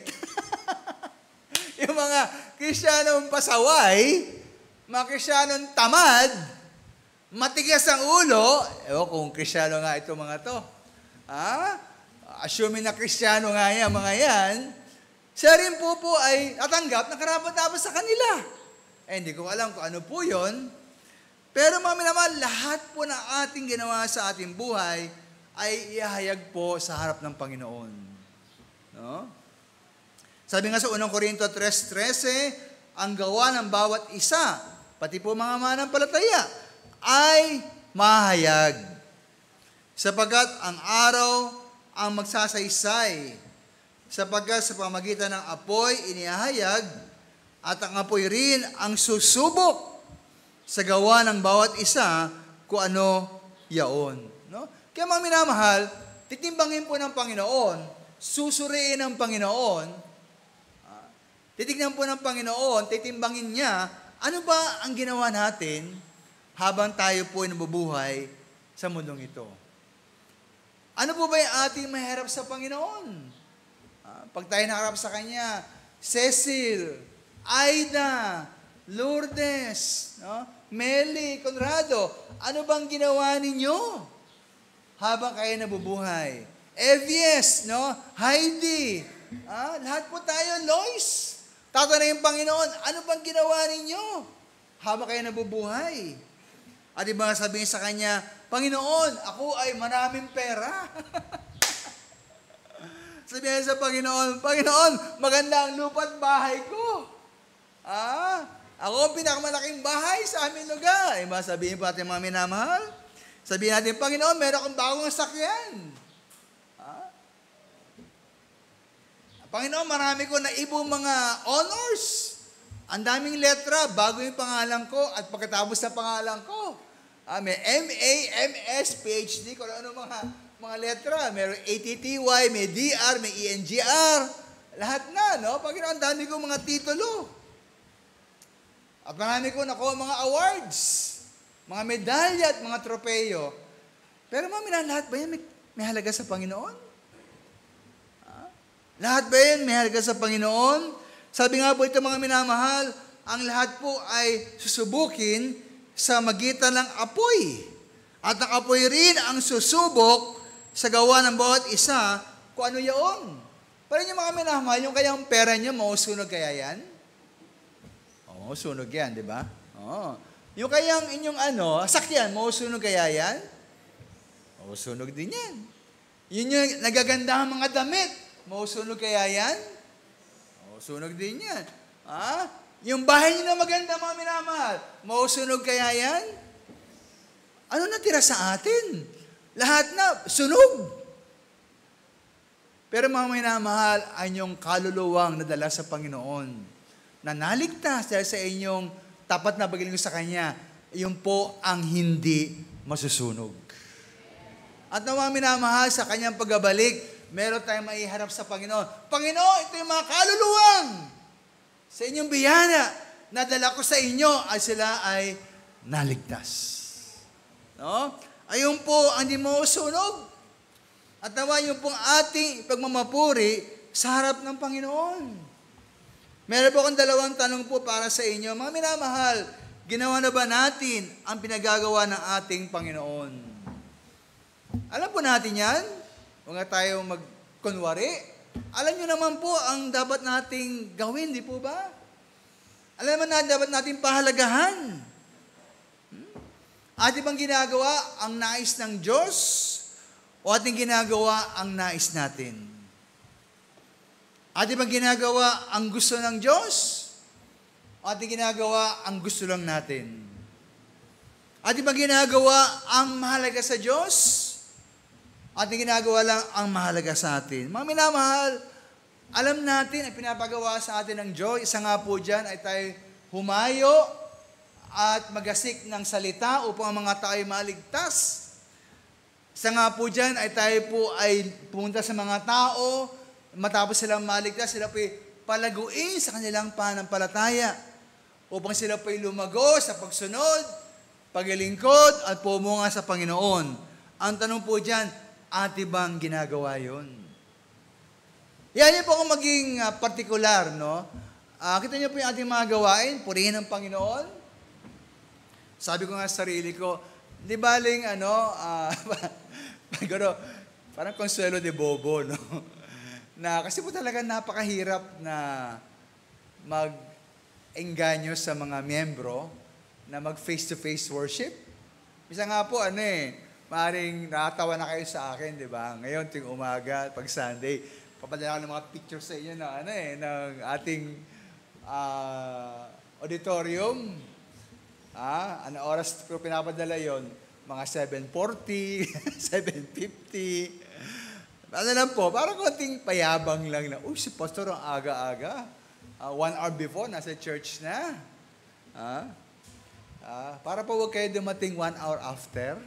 yung mga Kristiyanong pasaway, mga Kristiyanong tamad, matigas ang ulo, ewan kung Kristiyano nga ito mga to. Ah, assuming na Kristiyano nga yan, mga yan, siya rin po po ay tatanggap na karapat-dapat sa kanila. Eh, hindi ko alam kung ano po yun. Pero mga minamahal, lahat po ng ating ginawa sa ating buhay ay ihahayag po sa harap ng Panginoon. No? Sabi nga sa unang Korinto three thirteen, ang gawa ng bawat isa, pati po mga manampalataya, ay mahayag. Sapagkat ang araw ang magsasaysay, sapagkat sa pamagitan ng apoy inihahayag, at ang apoy rin ang susubok sa gawa ng bawat isa kung ano yaon. No? Kaya mga minamahal, titimbangin po ng Panginoon, susuriin ng Panginoon, ah, titignan po ng Panginoon, titimbangin niya, ano ba ang ginawa natin habang tayo po ay nabubuhay sa mundong ito? Ano po ba yung ating maharap sa Panginoon? Ah, pag tayo naharap sa Kanya, Cecil, Aida, Lourdes, no? Meli, Conrado, ano bang ginawa ninyo habang kayo nabubuhay? Evies, no? Heidi, ah, lahat po tayo, Lois. Tatanungin yung Panginoon, ano bang ginawa ninyo habang kayo nabubuhay? At iba sabihin sa Kanya, Panginoon, ako ay maraming pera. Sabihin sa Panginoon, Panginoon, maganda ang lupa at bahay ko. Ah, ako ang pinakamalaking bahay sa aming lugar. Iba sabihin po natin mga minamahal. Sabihin natin, Panginoon, meron akong bagong sakyan. Ah? Panginoon, marami ko na ibong mga honors. Ang daming letra, bago yung pangalan ko at pagkatapos sa pangalan ko. Ah, may M A, M S, P H D, kung ano mga, mga letra. Meron A T T Y, may D R, may E N G R. Lahat na, no? Panginoon, ang dami ko mga titulo. At marami ko nakuha mga awards, mga medalya at mga tropeyo. Pero mga lahat ba yan may, may halaga sa Panginoon? Ah? Lahat ba yan may halaga sa Panginoon? Sabi nga po ito mga minamahal, ang lahat po ay susubukin sa magitan ng apoy. At ang apoy rin ang susubok sa gawa ng bawat isa kung ano yaon. Pero yung mga minamahal, yung kayang pera nyo, mausunog kaya yan? Oo, sunog yan, di ba? Oo. Yung kayang inyong ano, sakyan, mausunog kaya yan? Oo, sunog din yan. Yun yung nagagandang mga damit, mausunog kaya yan? Oo, sunog din yan. Ah? Yung bahay niyo na maganda, mga minamahal, mausunog kaya yan? Ano natira sa atin? Lahat na, sunog. Pero mga minamahal, ay inyong kaluluwang nadala sa Panginoon, na naligtas dahil sa inyong tapat na pagkiling sa Kanya, yun po ang hindi masusunog. At na mga minamahal, sa Kanyang pagbabalik, meron tayong maiharap sa Panginoon. Panginoon, ito yung mga kaluluwang sa inyong biyaya, nadala ko sa inyo ay sila ay naligtas. No? Ayun po ang di mo sunog. At nawa yung pong ating pagmamapuri sa harap ng Panginoon. Meron po akong dalawang tanong po para sa inyo. Mga minamahal, ginawa na ba natin ang pinagagawa ng ating Panginoon? Alam po natin yan. Huwag nga tayo magkunwari. Alam nyo naman po ang dapat nating gawin, di po ba? Alam naman na dapat nating pahalagahan. Hmm? Ating bang ginagawa ang nais ng Diyos o ating ginagawa ang nais natin? Ating bang ginagawa ang gusto ng Diyos o ating ginagawa ang gusto lang natin? Ating bang ginagawa ang mahalaga sa Diyos? Ating ginagawa lang ang mahalaga sa atin. Mga minamahal, alam natin ang pinapagawa sa atin ng Diyos. Isa nga po dyan ay tayo humayo at magasik ng salita upang ang mga tao ay maligtas. Isa nga po dyan ay tayo po ay pumunta sa mga tao, matapos silang maligtas, sila po ay palaguin sa kanilang pananampalataya upang sila po ay lumago sa pagsunod, paglilingkod at pumunga sa Panginoon. Ang tanong po dyan, ati bang ginagawa yun? Yan yun po kung maging uh, partikular, no? Uh, kita niyo po yung ating mga gawain, purihin ng Panginoon. Sabi ko nga sa sarili ko, di baling ano, uh, gano, parang Consuelo de Bobo, no? Na kasi po talaga napakahirap na mag engganyo sa mga miyembro na mag face-to-face worship. Bisa nga po, ano eh, maaaring nakatawa na kayo sa akin, di ba? Ngayon, ting umaga, pag Sunday, papadala ko ng mga pictures sa inyo na, ano eh, ng ating uh, auditorium. Ah, ano oras ko pinapadala yon? Mga seven forty, seven fifty. Ano lang po, parang konting payabang lang na, uy, si Pastor ang aga-aga. Uh, one hour before, nasa church na. Ah, ah, para po huwag kayo dumating one hour after.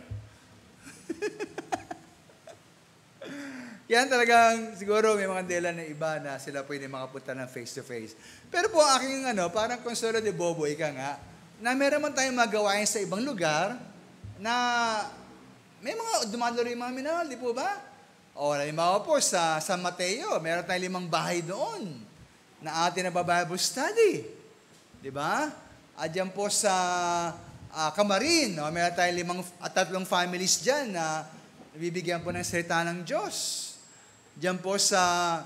Yan talagang, siguro may mga dela na iba na sila pwede makapunta ng face-to-face. Pero po, aking ano, parang Consuelo de Bobo, ika nga, na meron man tayong magawain sa ibang lugar na may mga dumadalo yung mga minahal, di po ba? O, halimbawa po, sa San Mateo, meron tayong limang bahay doon na atin na Bible study. Di ba? At dyan po sa uh, Camarin, no, meron tayong limang, at tatlong families dyan na nabibigyan po ng salita ng Diyos. Dyan po sa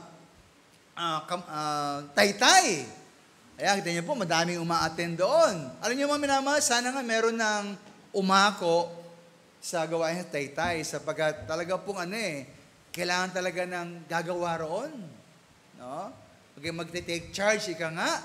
uh, kam, uh, Taytay. Ayan, kita niyo po, madaming uma-attend doon. Alam niyo mga minamahal, sana nga meron ng umako sa gawain ng Taytay sapagkat talaga pong ano eh, kailangan talaga ng gagawa roon. No? Okay, mag-take charge, ika nga.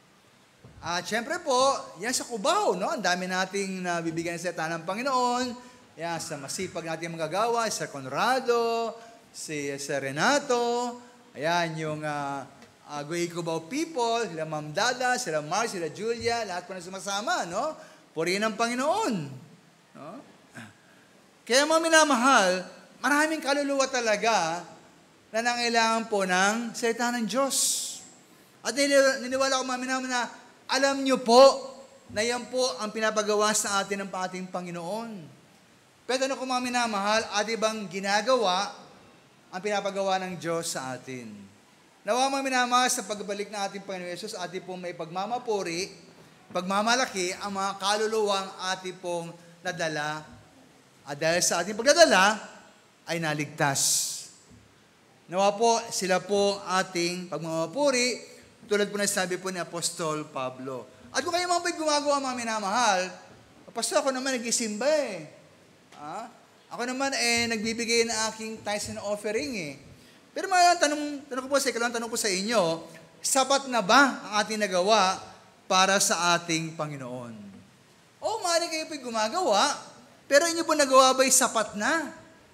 At syempre po, yan sa Cubao, no? Ang dami nating nabibigyan sa salita ng Panginoon. Yan, sa masipag natin magagawa, sa Conrado, si sa Renato, ayan, yung uh, uh, Guy Cubao people, sila Ma'am Dada, sila Mark, sila Julia, lahat po na sumasama, no? Purihin ang Panginoon. No? Kaya mga minamahal, maraming kaluluwa talaga na nangailangan po ng salita ng Diyos. At niniwala ko mga minamahal na alam nyo po na yan po ang pinapagawa sa atin ng ating Panginoon. Pero ano kung mga minamahal, ating bang ginagawa ang pinapagawa ng Diyos sa atin? Nawa mga minamahal sa pagbalik ng ating Panginoon Yesus, ating pong may pagmamapuri, pagmamalaki ang mga kaluluwang ating pong nadala. At dahil sa ating pagdadala, ay naligtas. Nawa po, sila po ating pagmamapuri, tulad po na sabi po ni Apostol Pablo. At kung kayo mga gumagawa mga minamahal, Pastor, ako naman nag-isimba eh. Ah? Ako naman eh, nagbibigay ng aking tithes and offering eh. Pero mga tanong, tanong ko po sa ikalawang tanong ko sa inyo, sapat na ba ang ating nagawa para sa ating Panginoon? O, maaari kayo po'y gumagawa, pero inyo po nagawa ba'y sapat na?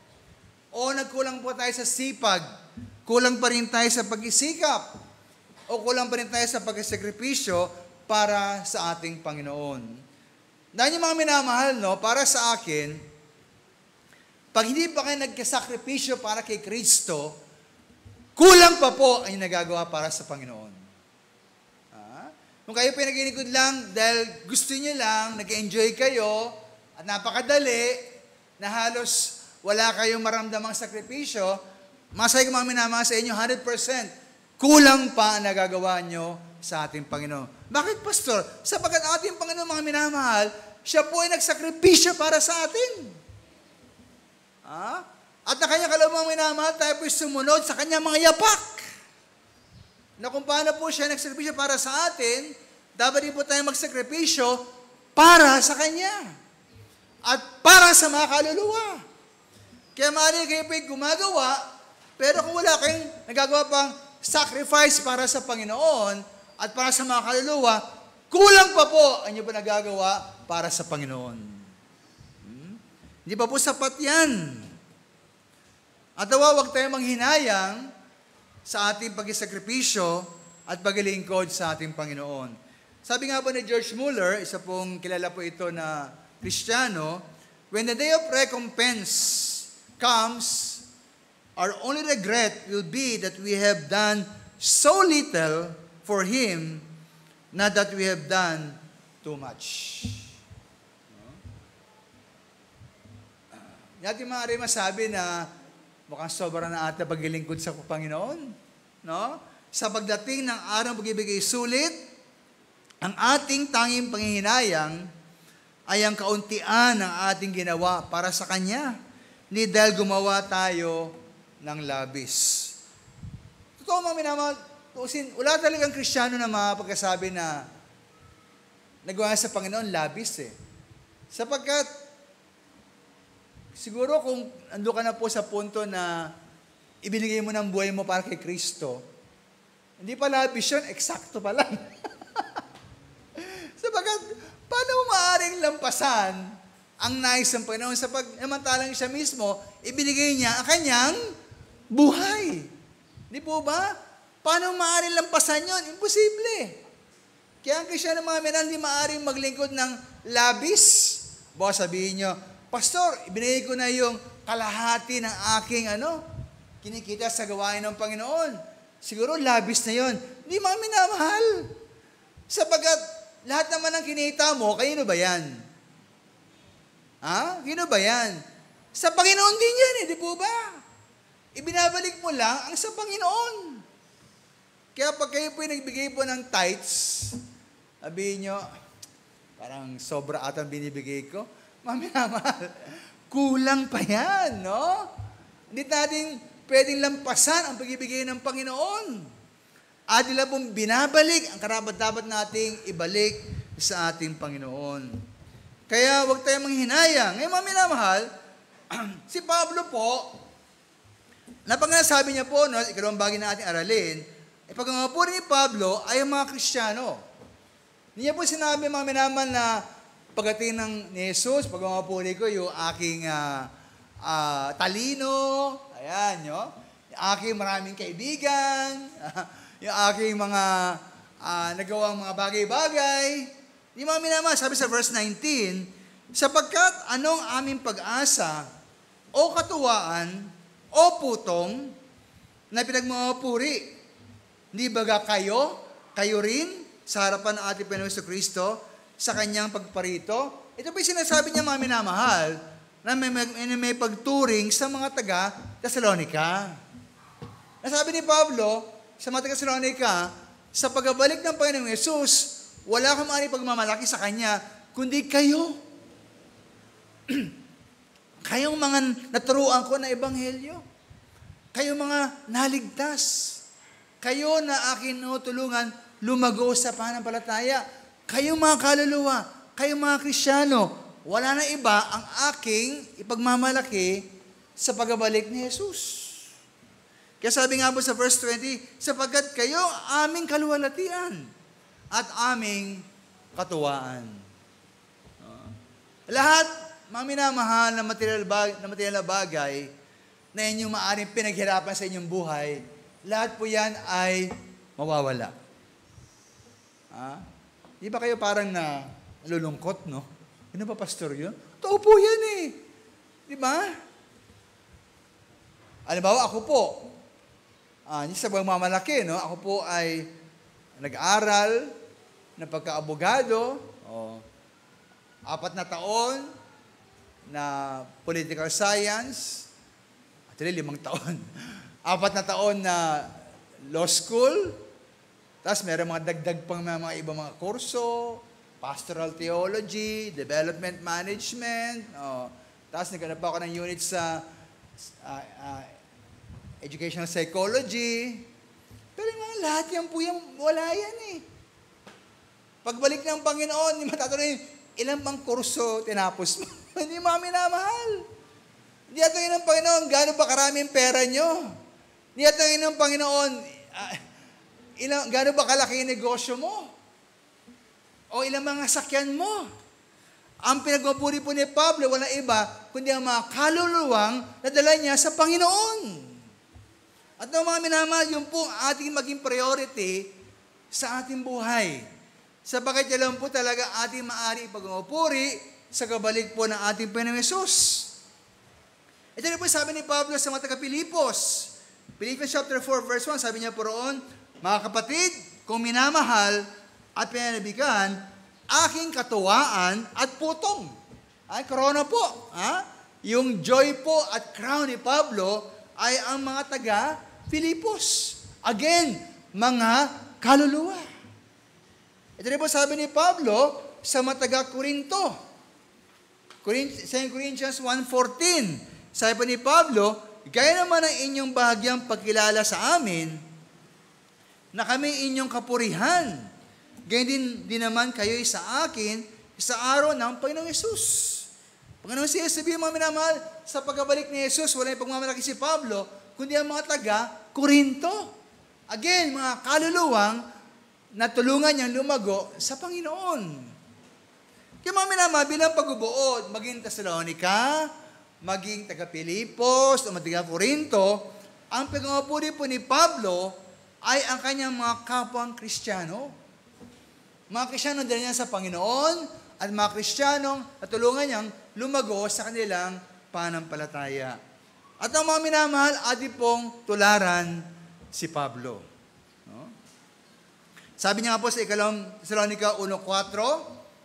O nagkulang po tayo sa sipag? Kulang pa rin tayo sa pag-isikap? O kulang pa rin tayo sa pag-sakripisyo para sa ating Panginoon? Dahil yung mga minamahal, no, para sa akin, pag hindi pa kayo nagkasakripisyo para kay Kristo, kulang pa po ang nagagawa para sa Panginoon. Ha? Kung kayo pinaginikod lang dahil gusto niyo lang, nag-enjoy kayo, at napakadali, na halos wala kayong maramdamang sakripisyo, masaya ko mga minamahal sa inyo, one hundred percent, kulang pa ang nagagawa nyo sa ating Panginoon. Bakit, Pastor? Sapagkat ating Panginoon, mga minamahal, siya po ay nagsakripisyo para sa atin. Ha? At na kanya kalawang minamahal, tayo po ay sumunod sa kanya mga yapak. Na kung paano po siya nagsakripisyo para sa atin, dapat din po tayo magsakripisyo para sa kanya. At para sa mga kaluluwa. Kaya maaari kayo po ay gumagawa, pero kung wala kayong nagagawa pang sacrifice para sa Panginoon at para sa mga kaluluwa, kulang pa po ang inyo pa nagagawa para sa Panginoon. Hmm? Hindi pa po sapat yan. At daw, huwag tayong manghinayang sa ating pag-isakripisyo at paglilingkod sa ating Panginoon. Sabi nga po ni George Muller, isa pong kilala po ito na Kristiyano, when the day of recompense comes, our only regret will be that we have done so little for Him, not that we have done too much. Natin maaari masabi na mukhang sobra na ata paglilingkod sa Panginoon. No? Sa pagdating ng araw pagbibigay sulit, ang ating tanging panghihinayang ay ang kauntian ng ating ginawa para sa Kanya. Hindi dahil gumawa tayo ng labis. Totoo mga minamahal, wala talagang Kristiyano na mapagkasabi na nagawa sa Panginoon, labis eh. Sapagkat, siguro kung ando ka na po sa punto na ibinigay mo ng buhay mo para kay Kristo, hindi pa labis yun, eksakto pa lang. Sapagkat, paano mo maaaring lampasan ang nais ng Panginoon sa pagnamantalang siya mismo, ibinigay niya ang kanyang buhay. Di po ba? Paano maaaring lampasan yun? Imposible. Kaya ang Kristiyan ng mga minahal, hindi maaaring maglingkod ng labis. Baka sabihin nyo, Pastor, ibinigay ko na yung kalahati ng aking ano, kinikita sa gawain ng Panginoon. Siguro labis na yon. Hindi mga minamahal. Sapagat lahat naman ng kinita mo, kanino ba yan? Ha? Kanino ba yan? Sa Panginoon din yan eh, di po ba? Ibinabalik mo lang ang sa Panginoon. Kaya pag kayo po nagbigay po ng tithes, sabihin nyo, parang sobra atang binibigay ko, maminamahal, kulang pa yan, no? Hindi natin pwedeng lampasan ang pagbibigay ng Panginoon. At nila pong binabalik ang karapat-dapat nating ibalik sa ating Panginoon. Kaya huwag tayong manghinayang. Ngayon, mga minamahal, si Pablo po, napanganasabi niya po, no, ikalawang bagay na ating aralin, eh, pagkangapuri ni Pablo ay ang mga Kristiyano. Hindi niya po sinabi, mga minamahal, na pagdating ng ni Jesus, pagkangapuri ko, yung aking uh, uh, talino, ayan, no? Yung aking maraming kaibigan, yung aking mga uh, nagawang mga bagay-bagay. Di mga minamahal, sabi sa verse nineteen, sapagkat anong aming pag-asa o katuwaan o putong na pinagmamapuri, hindi baga kayo, kayo rin sa harapan ng ating Panginoon Kristo sa kanyang pagparito? Ito po yung sinasabi niya, mga minamahal, na may, may, may pagturing sa mga taga Thessalonica. Nasabi ni Pablo sa mga taga Thessalonica, sa pagbabalik ng Panginoong Yesus, wala kang maaaring pagmamalaki sa Kanya, kundi kayo. Kayong mga naturuan ko na ebanghelyo. Kayong mga naligtas. Kayo na akin tulungan lumago sa pananampalataya. Kayong mga kaluluwa, kayong mga Kristiyano, wala na iba ang aking ipagmamalaki sa pagbabalik ni Jesus. Kaya sabi nga po sa verse twenty, sapagkat kayo aming kaluwalhatian at aming katuwaan. Uh, lahat, mga minamahal na material, bag, na material na bagay na inyong maaaring pinaghirapan sa inyong buhay, lahat po yan ay mawawala. Uh, di ba kayo parang na nalulungkot, no? Ano ba, pastor yun? Totoo po yan eh. Di ba? Halimbawa, ako po, uh, sa pagmamalaki, no? Ako po ay nag-aral na pagka-abogado, oh, apat na taon na political science, actually limang taon, apat na taon na law school, tapos meron mga dagdag pang mga, mga ibang mga kurso, pastoral theology, development management, oh, tapos naghanap ako ng unit sa uh, uh, educational psychology. Pero mga lahat yan po yung wala yan eh. Pagbalik ng Panginoon, hindi matatanong ilang bang kurso tinapos mo. Hindi mga minamahal. Hindi atawin ng Panginoon, gaano ba karaming pera nyo? Hindi atawin ng Panginoon, uh, ilang, gaano ba kalaki yung negosyo mo? O ilang mga sakyan mo? Ang pinagmapuri po ni Pablo, wala iba, kundi ang mga kaluluwang nadala niya sa Panginoon. At ang mga minamahal, yun po ating maging priority sa ating buhay. Sapagkat yan po talaga ating maaari ipagmamapuri sa kabalik po ng ating Panginoong Yesus. Ito na po sabi ni Pablo sa mga taga-Pilipos. Philippians chapter four verse one, sabi niya po roon, mga kapatid, kung minamahal at pinanabigan, aking katuwaan at putong. Ay, corona po. Ha? Yung joy po at crown ni Pablo ay ang mga taga-Pilipos. Again, mga kaluluwa. Ito rin po sabi ni Pablo sa mga taga-Korinto. Second Corinthians one fourteen. Sabi po ni Pablo, gaya naman ang inyong bahagyang pagkilala sa amin, na kami inyong kapurihan, Ganyan din, din naman kayo sa akin sa araw ng Panginoong Yesus. Panginoon si Jesus, sabihin mga minamahal, sa pagkabalik ni Jesus, wala yung pagmamalaki si Pablo, kundi ang mga taga Korinto. Again, mga kaluluwang natulungan niyang lumago sa Panginoon. Kaya mga minamahal, bilang pagbubuod, maging Thessalonica, maging taga Pilipos, o taga Korinto, ang pagmamapuri po ni Pablo ay ang kanyang mga kapwang Kristiyano. Mga Kristiyano din niya sa Panginoon, at mga Kristiyanong natulungan niyang lumago sa kanilang panampalataya. At ang mga minamahal, ati pong tularan si Pablo. No? Sabi niya nga po sa ikalawang Thessalonica one four,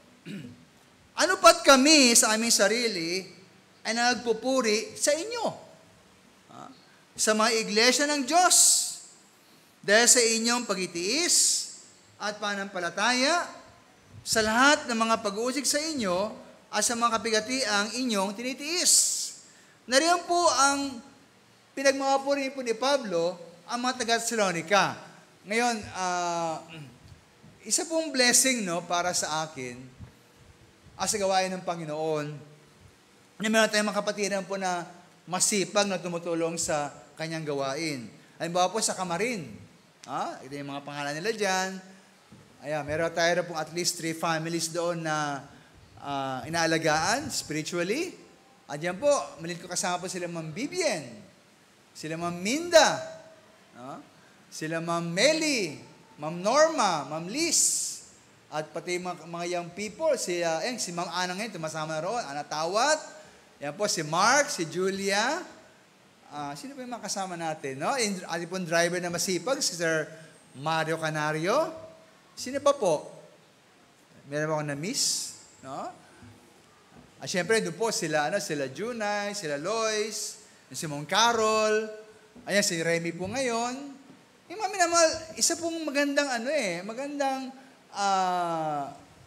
ano pat kami sa aming sarili ay nagpupuri sa inyo, ha? Sa mga iglesia ng Diyos, dahil sa inyong pagitiis at panampalataya, sa lahat ng mga pag-uusig sa inyo at sa mga kapigatiang inyong tinitiis. Nariyan po ang pinagmamapuri po ni Pablo ang mga taga-Thessalonica. Ngayon, uh, isa pong blessing no, para sa akin as sa gawain ng Panginoon na meron tayong mga kapatiran po na masipag na tumutulong sa kanyang gawain. Halimbawa po sa Kamarin. Ah, ito yung mga pangalan nila dyan. Ayan, meron tayo pong at least three families doon na uh, inaalagaan spiritually. At yan po, malit ko kasama po sila Ma'am Vivian, sila Ma'am Minda, no? Sila Ma'am Meli, Ma'am Norma, Ma'am Liz, at pati mga, mga young people, si, uh, eh, si Ma'am Ana ngayon, tumasama na roon, Ana Tawat, yan po si Mark, si Julia, uh, sino pa yung mga kasama natin, no? Ating pong driver na masipag, si Sir Mario Canario. Sino pa po? Meron ako na-miss, no? At syempre, doon po sila, ano, sila Junay, sila Lois, si Mong Carol, ayan, si Remy po ngayon. Yung mami naman, isa pong magandang, ano eh, magandang uh,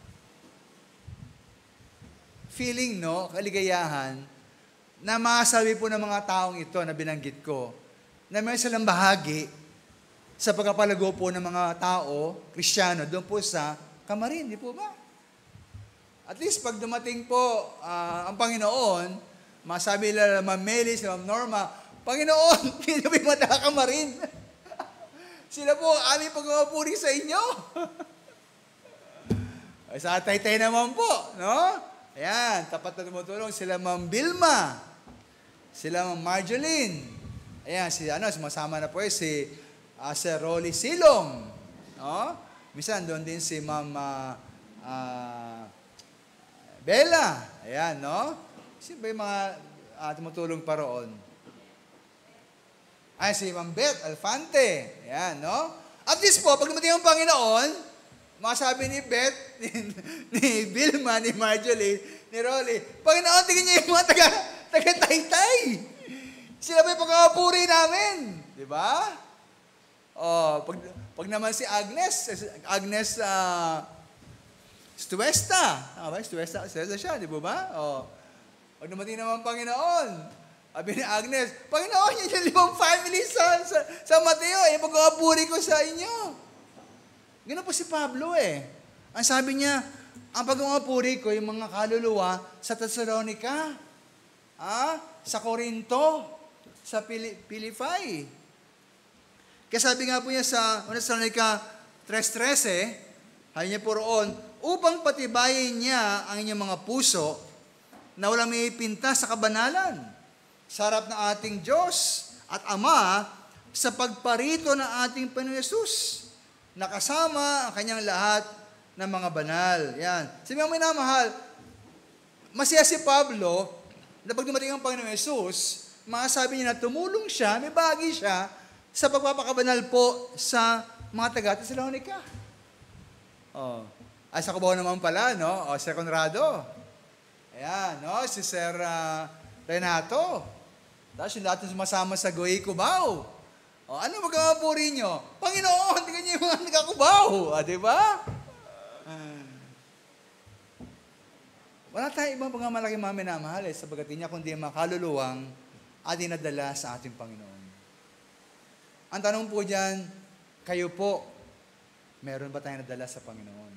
feeling, no, kaligayahan, na masabi po ng mga taong ito na binanggit ko, na may silang bahagi sa pagkapalago po ng mga tao, Kristiyano, doon po sa Kamarin, di po ba? At least pag dumating po uh, ang Panginoon, masabi nila Ma'am Meli, si Ma'am Norma, Panginoon, hindi na may mata Kamarin. Sila po, aming pagmamapuri sa inyo. Sa Taytay naman po, no? Ayan, tapat na tumutulong sila Ma'am Bilma, sila Ma'am Marjoline. Ayan, si, ano, sumasama na po eh, si Uh, Sir Rolly Silong, no? Minsan doon din si Ma'am uh, uh, Bella, ayan, no? Sino ba yung mga uh, tumutulong pa roon? Ay, si Ma'am Beth Alfante, ayan, no? At least po, pag dumating ang Panginoon, masabi ni Beth, ni, ni Vilma, ni Marjorie, ni Rolly, Panginoon, tingin niyo yung mga taga, taga-Taytay. Sila ba yung pagkakapuri namin? Di ba? Oh, pag, pag naman si Agnes, Agnes uh, Stuesta. Ah, ba? Stuesta, Stuesta siya, di ba ba? Oh. Pag dumating naman Panginoon, sabi ni Agnes, Panginoon, yun yung limang family sa, sa, sa Mateo, eh, pagkakapuri ko sa inyo. Ganoon po si Pablo eh. Ang sabi niya, ang pagkakapuri ko, yung mga kaluluwa sa Thessalonica, ah, sa Corinto, sa Pili- Philippi. Kaya sabi nga po niya sa Thessalonica three thirteen, hay niya po roon, upang patibayin niya ang inyong mga puso na walang may pinta sa kabanalan, sa harap ng ating Diyos at Ama sa pagparito ng ating Panginoon Yesus, nakasama ang kanyang lahat ng mga banal. Yan. Sabi mo, minamahal, masaya si Pablo na pag dumating ang Panginoon Yesus, masasabi niya na tumulong siya, may bahagi siya sa pagpapakabanal po sa mga taga-Thessalonica. Oh. Ay, sa Cubao naman pala, no? O, Sir Conrado. Ayan, no? Si Sir uh, Renato. Tapos yung lahat ng sumasama sa Goy Cubao. O, ano magkakapuri nyo? Panginoon, tingnan niyo yung mga nagka-Cubao. Ah, di ba? Uh, wala tayong ibang pagmamalaking mga minamahal eh, sabagat niya kundi ang mga kaluluwang at dinadala sa ating Panginoon. Ang tanong po dyan, kayo po, meron ba tayong nadala sa Panginoon?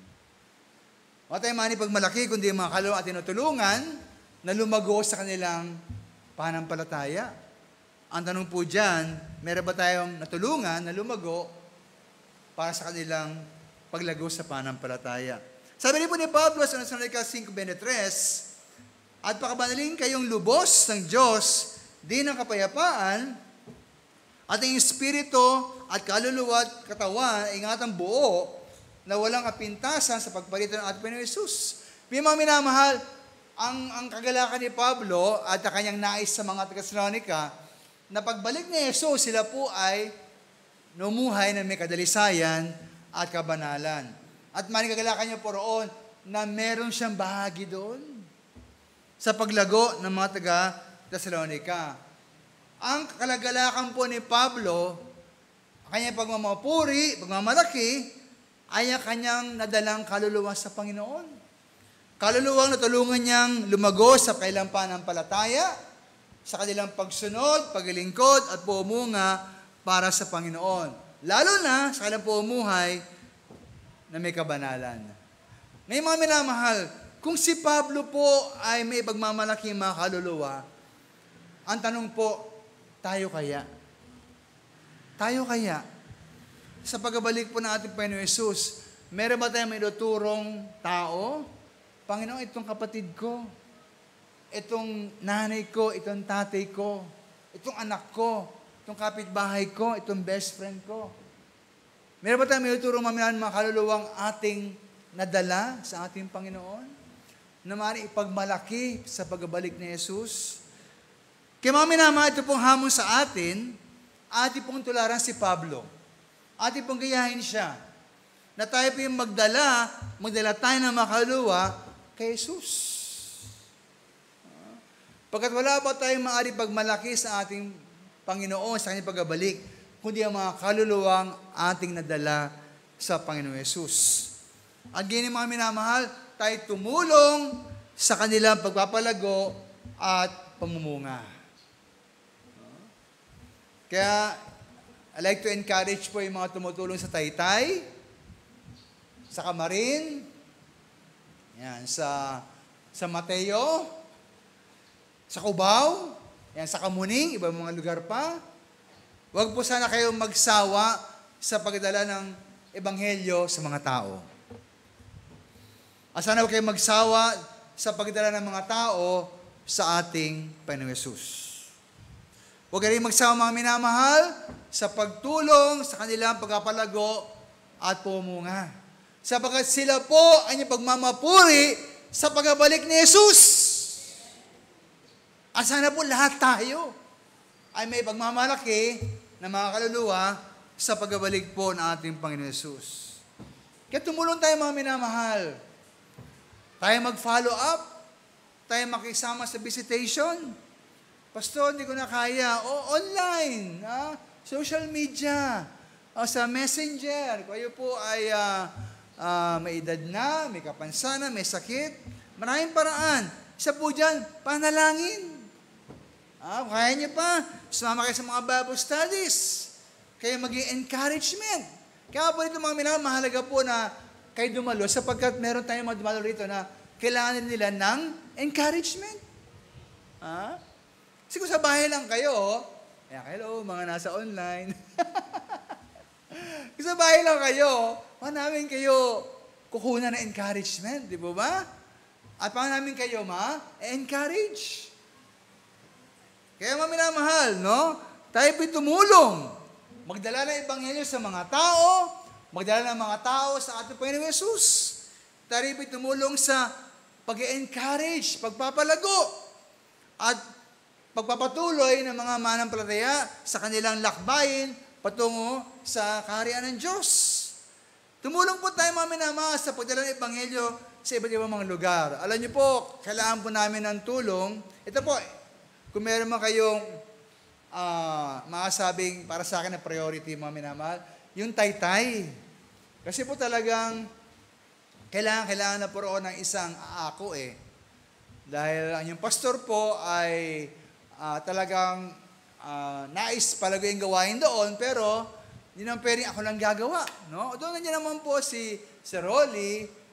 Wala tayong mani pagmalaki, kundi mga kaluluwa at tinutulungan na lumago sa kanilang pananampalataya. Ang tanong po dyan, meron ba tayong natulungan na lumago para sa kanilang paglago sa pananampalataya? Sabi rin po ni Pablo sa Thessalonica five twenty-three, at pakabanalin kayong lubos ng Diyos, di ng kapayapaan, at ang Espiritu at kaluluwa at katawan ay ingatang buo na walang kapintasan sa pagpalitan ng ating Panginoon Hesus. May mga minamahal, ang, ang kagalakan ni Pablo at ang kanyang nais sa mga Thessalonica, na pagbalik ni Hesus, sila po ay numuhay na may kadalisayan at kabanalan. At maring kagalakan niya po roon na meron siyang bahagi doon sa paglago ng mga taga-Thessalonica. Ang kalagalakan po ni Pablo, kanyang pagmamapuri, pagmamalaki, ay ang kanyang nadalang kaluluwa sa Panginoon. Kaluluwang natulungan niyang lumago sa kailang pananampalataya, sa kanilang pagsunod, paglilingkod, at pumunga para sa Panginoon. Lalo na sa kanilang pumuhay na may kabanalan. May mga minamahal, kung si Pablo po ay may pagmamalaking mga kaluluwa, ang tanong po, tayo kaya? Tayo kaya? Sa pagbabalik po ng ating Panginoon Hesus, meron ba tayong may tuturong tao? Panginoon, itong kapatid ko, itong nanay ko, itong tatay ko, itong anak ko, itong kapitbahay ko, itong best friend ko. Meron ba tayong may tuturong mamilan mga kaluluwang ating nadala sa ating Panginoon? Na maaaring ipagmalaki sa pagbabalik ni Jesus? Kaya mga minamahal, ito pong hamon sa atin, ating pong tularan si Pablo. Ating pong gayahin siya. Na tayo po yung magdala, magdala tayo ng makaluluwa kay Jesus. Pagkat wala pa tayong maaari pagmalaki sa ating Panginoon sa kanyang pagbabalik, kundi ang mga kaluluwang ating nadala sa Panginoon Jesus. At ganyan mga minamahal, tayo tumulong sa kanilang pagpapalago at pamumunga. Kaya, I like to encourage po yung mga tumutulong sa Taytay, sa Kamarin, yan, sa, sa Mateo, sa Cubao, yan, sa Kamuning, ibang mga lugar pa. Huwag po sana kayong magsawa sa pagdala ng ebanghelyo sa mga tao. At sana huwag kayong magsawa sa pagdala ng mga tao sa ating Panginoon Hesus. Huwag kayong magsawa mga minamahal sa pagtulong sa kanilang pagpapalago at pumunga. Sapagkat sila po ay niyang pagmamapuri sa pagbabalik ni Jesus. At sana po lahat tayo ay may pagmamalaki ng mga kaluluwa sa pagbabalik po ng ating Panginoon Jesus. Kaya tumulong tayo mga minamahal. Tayo mag-follow up. Tayo makisama sa visitation. Pastor, hindi ko na kaya. O, online. Ha? Social media. O, sa messenger. Kung kayo po ay uh, uh, may edad na, may kapansanan, may sakit. Maraming paraan. Isa po dyan, panalangin. Ah, kaya niyo pa, sumama kayo sa mga Bible studies. Kaya maging encouragement. Kaya po dito mga minamahal, mahalaga po na kayo dumalo sapagkat meron tayong mga dumalo rito na kailangan nila ng encouragement. Ah? Kasi kung sa bahay lang kayo, kaya hello, mga nasa online. Kung sa bahay lang kayo, paano namin kayo kukunan ng encouragement, di ba ba? At paano namin kayo ma-encourage? Kaya mga minamahal, no? Tayo po'y tumulong. Magdala ng ebanghelyo sa mga tao, magdala ng mga tao sa ating Panginoong Hesus. Tayo po'y tumulong sa pag-encourage, pagpapalago, at pagpapatuloy ng mga manampalataya sa kanilang lakbayin patungo sa kaharian ng Diyos. Tumulong po tayo mga minamahal sa pagdala ng ebanghelyo sa iba't ibang mga lugar. Alam niyo po, kailangan po namin ng tulong. Ito po, kung meron man kayong uh, makasabing para sa akin na priority, mga minamahal, yung Taytay. Kasi po talagang kailangan, kailangan na po roon ng isang aako eh. Dahil ang yung pastor po ay uh, talagang uh, nais palago yung gawain doon, pero hindi naman pwedeng ako lang gagawa. No? Doon nandiyan naman po si, si Rolly,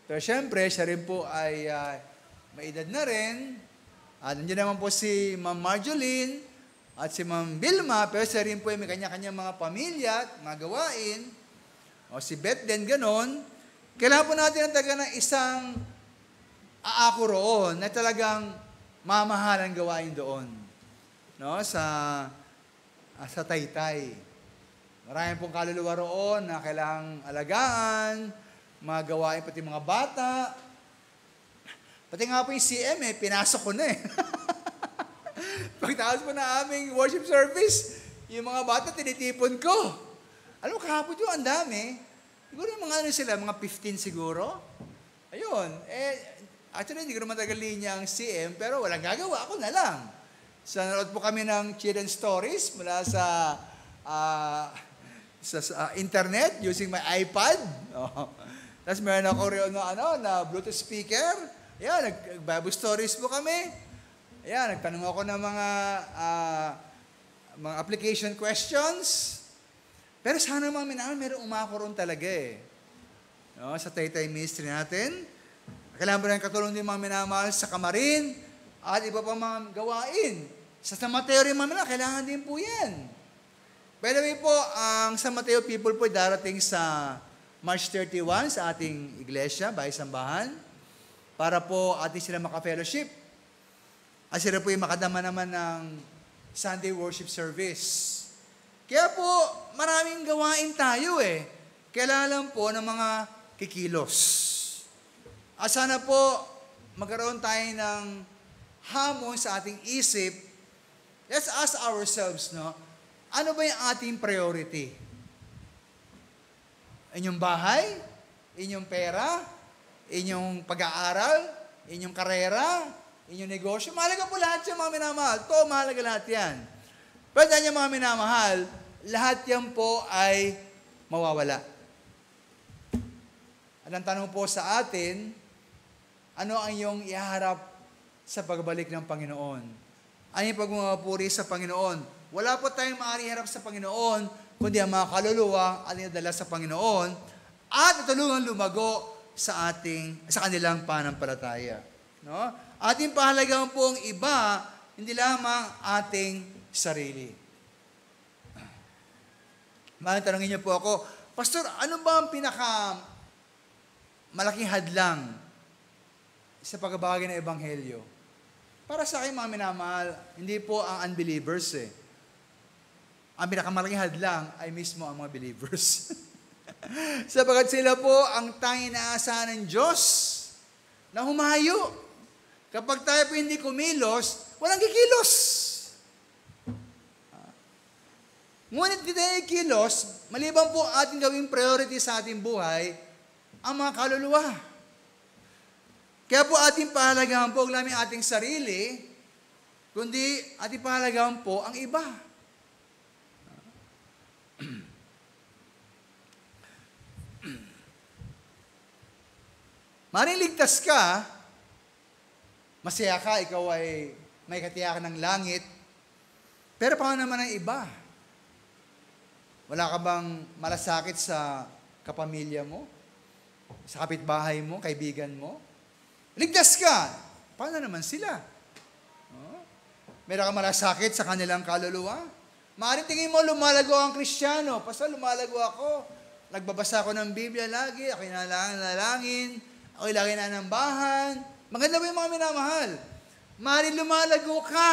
Pero syempre, siya rin po ay uh, may edad na rin. At nandiyan naman po si Ma'am Marjoline at si Ma'am Vilma, pero siya rin po ay may kanya-kanyang mga pamilya at mga gawain. O si Beth din, ganon. Kailangan po natin ang taga ng isang aako roon na talagang mamahalang gawain doon. No? Sa, uh, sa Taytay. Maraming pong kaluluwa roon na kailangang alagaan, mga gawain, pati mga bata. Pati nga po yung C M eh, pinasok ko na eh. Pagtapos po na aming worship service, yung mga bata tinitipon ko. Alam mo, kahapon yung ang dami. Siguro yung mga ano sila, mga fifteen siguro. Ayun. Eh, actually, hindi ko naman tagal linya ang C M, pero walang gagawa, ako na lang. So, nanood po kami ng children's stories mula sa, uh, sa, sa uh, internet using my iPad. Oh. Tapos meron ako rin na, ano, na Bluetooth speaker. Ayan, nag-Bible stories po kami. Ayan, nagtanong ako ng mga uh, mga application questions. Pero sana mga minahal, meron umako ron talaga eh. No, sa Taytay Ministry natin. Kailangan po rin katulong din mga minamahal sa kamarin at iba pang mga gawain. Sa San Mateo rin mga minahal, kailangan din po yan. By the way po, ang San Mateo people po darating sa March thirty-first sa ating iglesia, Bahay Sambahan, para po ating sila maka-fellowship. At sila po yung makadama naman ng Sunday worship service. Kaya po, maraming gawain tayo eh. Kailangan lang po ng mga kikilos. At sana po, magkaroon tayo ng hamon sa ating isip. Let's ask ourselves, no? Ano ba yung ating priority? Inyong bahay? Inyong pera? Inyong pag-aaral? Inyong karera? Inyong negosyo? Mahalaga po lahat yan, mga minamahal. To, mahalaga lahat yan. Pero dahil yung mga minamahal, lahat yan po ay mawawala. At ang tanong po sa atin, ano ang iyong iharap sa pagbalik ng Panginoon? Ano yung pagmamapuri sa Panginoon? Wala po tayong maaari harap sa Panginoon, kundi ang mga kaluluwa at inadala sa Panginoon at natulungan lumago sa ating sa kanilang pananampalataya. No? Ating pahalagaan po ang iba, hindi lamang ating sarili. Maaaring tanongin niyo po ako, Pastor, ano ba ang pinaka malaking hadlang sa pagbabahagi ng Ebanghelyo? Para sa akin, mga minamahal, hindi po ang unbelievers eh. Ang pinakamalaking hadlang ay mismo ang mga believers. Sapagat sila po ang tanging inaasahan ng Diyos na humayo. Kapag tayo po hindi kumilos, walang kikilos. Ngunit hindi tayo kilos, maliban po ating gawing priority sa ating buhay, ang mga kaluluwa. Kaya po ating pahalagahan po, huwag namin ating sarili, kundi ating pahalagahan po ang iba. Maring ligtas ka, masaya ka, ikaw ay may katiyakan ng langit, pero paano naman ang iba? Wala ka bang malasakit sa kapamilya mo? Sa kapitbahay mo, kaibigan mo? Ligtas ka, paano naman sila? Oh? Meron ka malasakit sa kanilang kaluluwa? Maaaring tingin mo, lumalago ang Kristiyano. Pastor, lumalago ako. Nagbabasa ako ng Biblia lagi, ako'y nalalangin, ako'y lagi nanambahan. Maganda ba yung mga minamahal? Maaaring lumalago ka.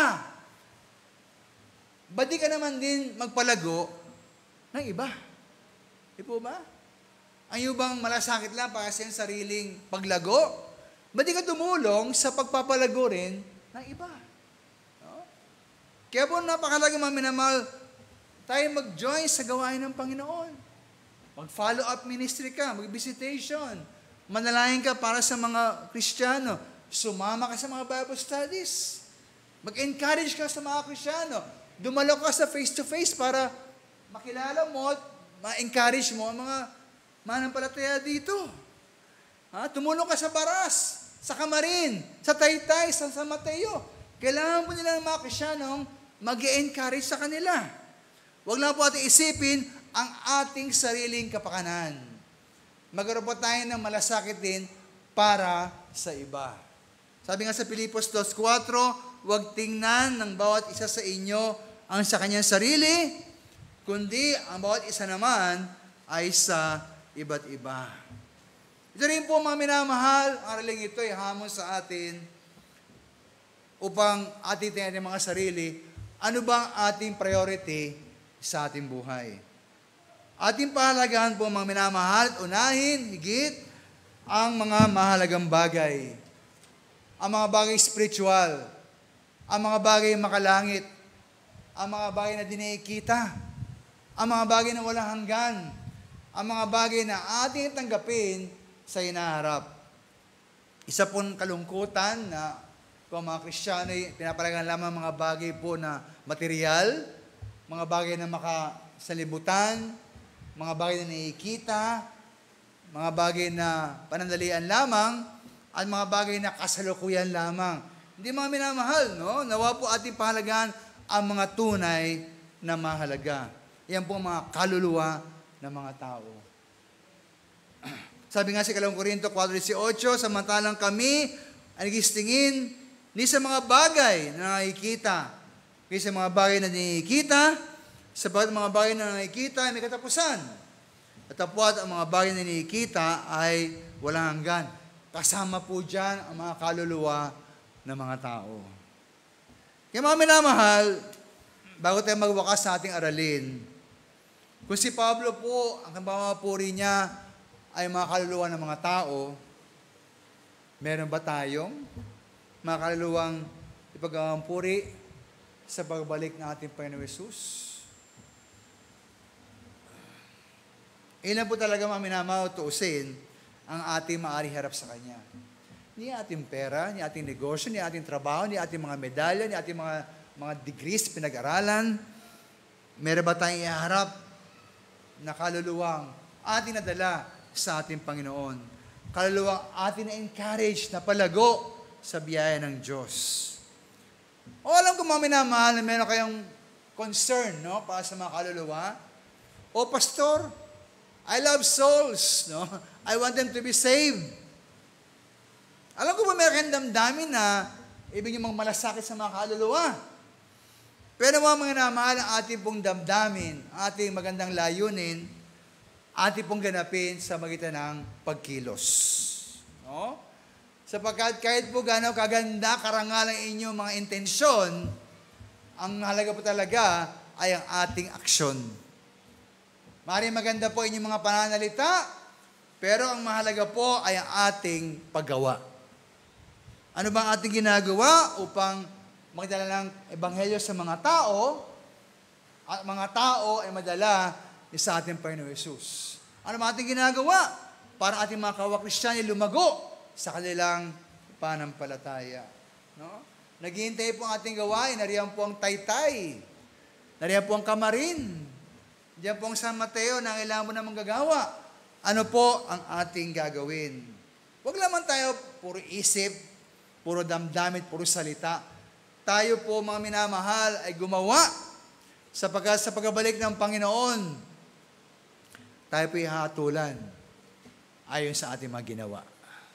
Ba't di ka naman din magpalago ng iba? Di po ba? Ang iyong bang malasakit lang para sa iyong sariling paglago? Ba't di ka tumulong sa pagpapalago rin ng iba? No? Kaya po napakalaga mga minamahal, tayo mag-join sa gawain ng Panginoon. Mag-follow up ministry ka, mag-visitation, manalangin ka para sa mga Kristiyano, sumama ka sa mga Bible studies, mag-encourage ka sa mga Kristiyano, dumalo ka sa face-to-face para makilala mo at ma-encourage mo ang mga manampalataya dito. Ha? Tumulong ka sa Baras, sa Kamarin, sa Taytay, sa San Mateo. Kailangan po nila ng mga Kristyanong mag-encourage sa kanila. Huwag lang po ating isipin ang ating sariling kapakanan. Magkaroon po tayo ng malasakit din para sa iba. Sabi nga sa Filipos two four, huwag tingnan ng bawat isa sa inyo ang sa kanyang sarili, kundi ang bawat isa naman ay sa iba't iba. Ito rin po mga minamahal, ang araling ito ay hamon sa atin upang ating tingnan ang mga sarili, ano bang ating priority sa ating buhay. Ating pahalagahan po mga minamahal at unahin, higit, ang mga mahalagang bagay. Ang mga bagay spiritual, ang mga bagay makalangit, ang mga bagay na dinikita, ang mga bagay na walang hanggan, ang mga bagay na ating tanggapin sa inaharap. Isa pong kalungkutan na kung mga Kristiyano ay pinapalagan lamang mga bagay po na material, mga bagay na makasalibutan, mga bagay na nakikita, mga bagay na panandalian lamang, at mga bagay na kasalukuyan lamang. Hindi mga minamahal, no? Nawa po ating pahalagaan ang mga tunay na mahalaga. Yan po ang mga kaluluwa ng mga tao. Sabi nga sa Kalawang Korinto four eighteen, samantalang kami ay nagistingin ni sa mga bagay na nakikita, kaysa mga bagay na nakikita, sapat mga bagay na nakikita ay may katapusan. At tapos ang mga bagay na nakikita ay walang hanggan. Kasama po dyan ang mga kaluluwa ng mga tao. Kaya mga minamahal, bago tayo magwakas sa ating aralin, kung si Pablo po, ang pamamapuri niya ay mga kaluluwa ng mga tao, meron ba tayong mga kaluluwang ipagmamapuri sa pagbalik ng ating Panginoong Hesus? Ilan po talaga mga minamahal tuusin ang ating maari harap sa Kanya. Ni ating pera, ni ating negosyo, ni ating trabaho, ni ating mga medalya, ni ating mga, mga degrees, pinag-aralan. Meron ba tayong iharap na kaluluwang ating nadala sa ating Panginoon? Kaluluwang ating na-encourage, na palago sa biyaya ng Diyos. O alam ko mga minamahal na meron kayong concern, no, para sa mga kaluluwa. O pastor, I love souls, no? I want them to be saved. Alam ko ba meron kayong damdamin na ibig yung mga malasakit sa mga kaluluwa. Pero mga mga namahal, ang ating pong damdamin, ating magandang layunin, ating pong ganapin sa magitan ng pagkilos. No? Sapagkat kahit po gano'ng kaganda, karangal ang inyong mga intensyon, ang halaga po talaga ay ang ating aksyon. Maaaring maganda po inyong mga pananalita, pero ang mahalaga po ay ang ating paggawa. Ano bang ating ginagawa upang magdala ng ebanghelyo sa mga tao, at mga tao ay madala sa ating Panginoong Hesus? Ano bang ating ginagawa para ating mga kawa-Kristiyano lumago sa kanilang panampalataya? No? Naghihintay po ang ating gawain, nariyan po ang taytay, nariyan po ang kamarin, diyan po ang San Mateo na kailangan mo na manggagawa. Ano po ang ating gagawin? Huwag lamang tayo puro isip, puro damdamit, puro salita. Tayo po mga minamahal ay gumawa sapagkat sa pagbabalik ng Panginoon, tayo po ihatulan ayon sa ating mga ginawa.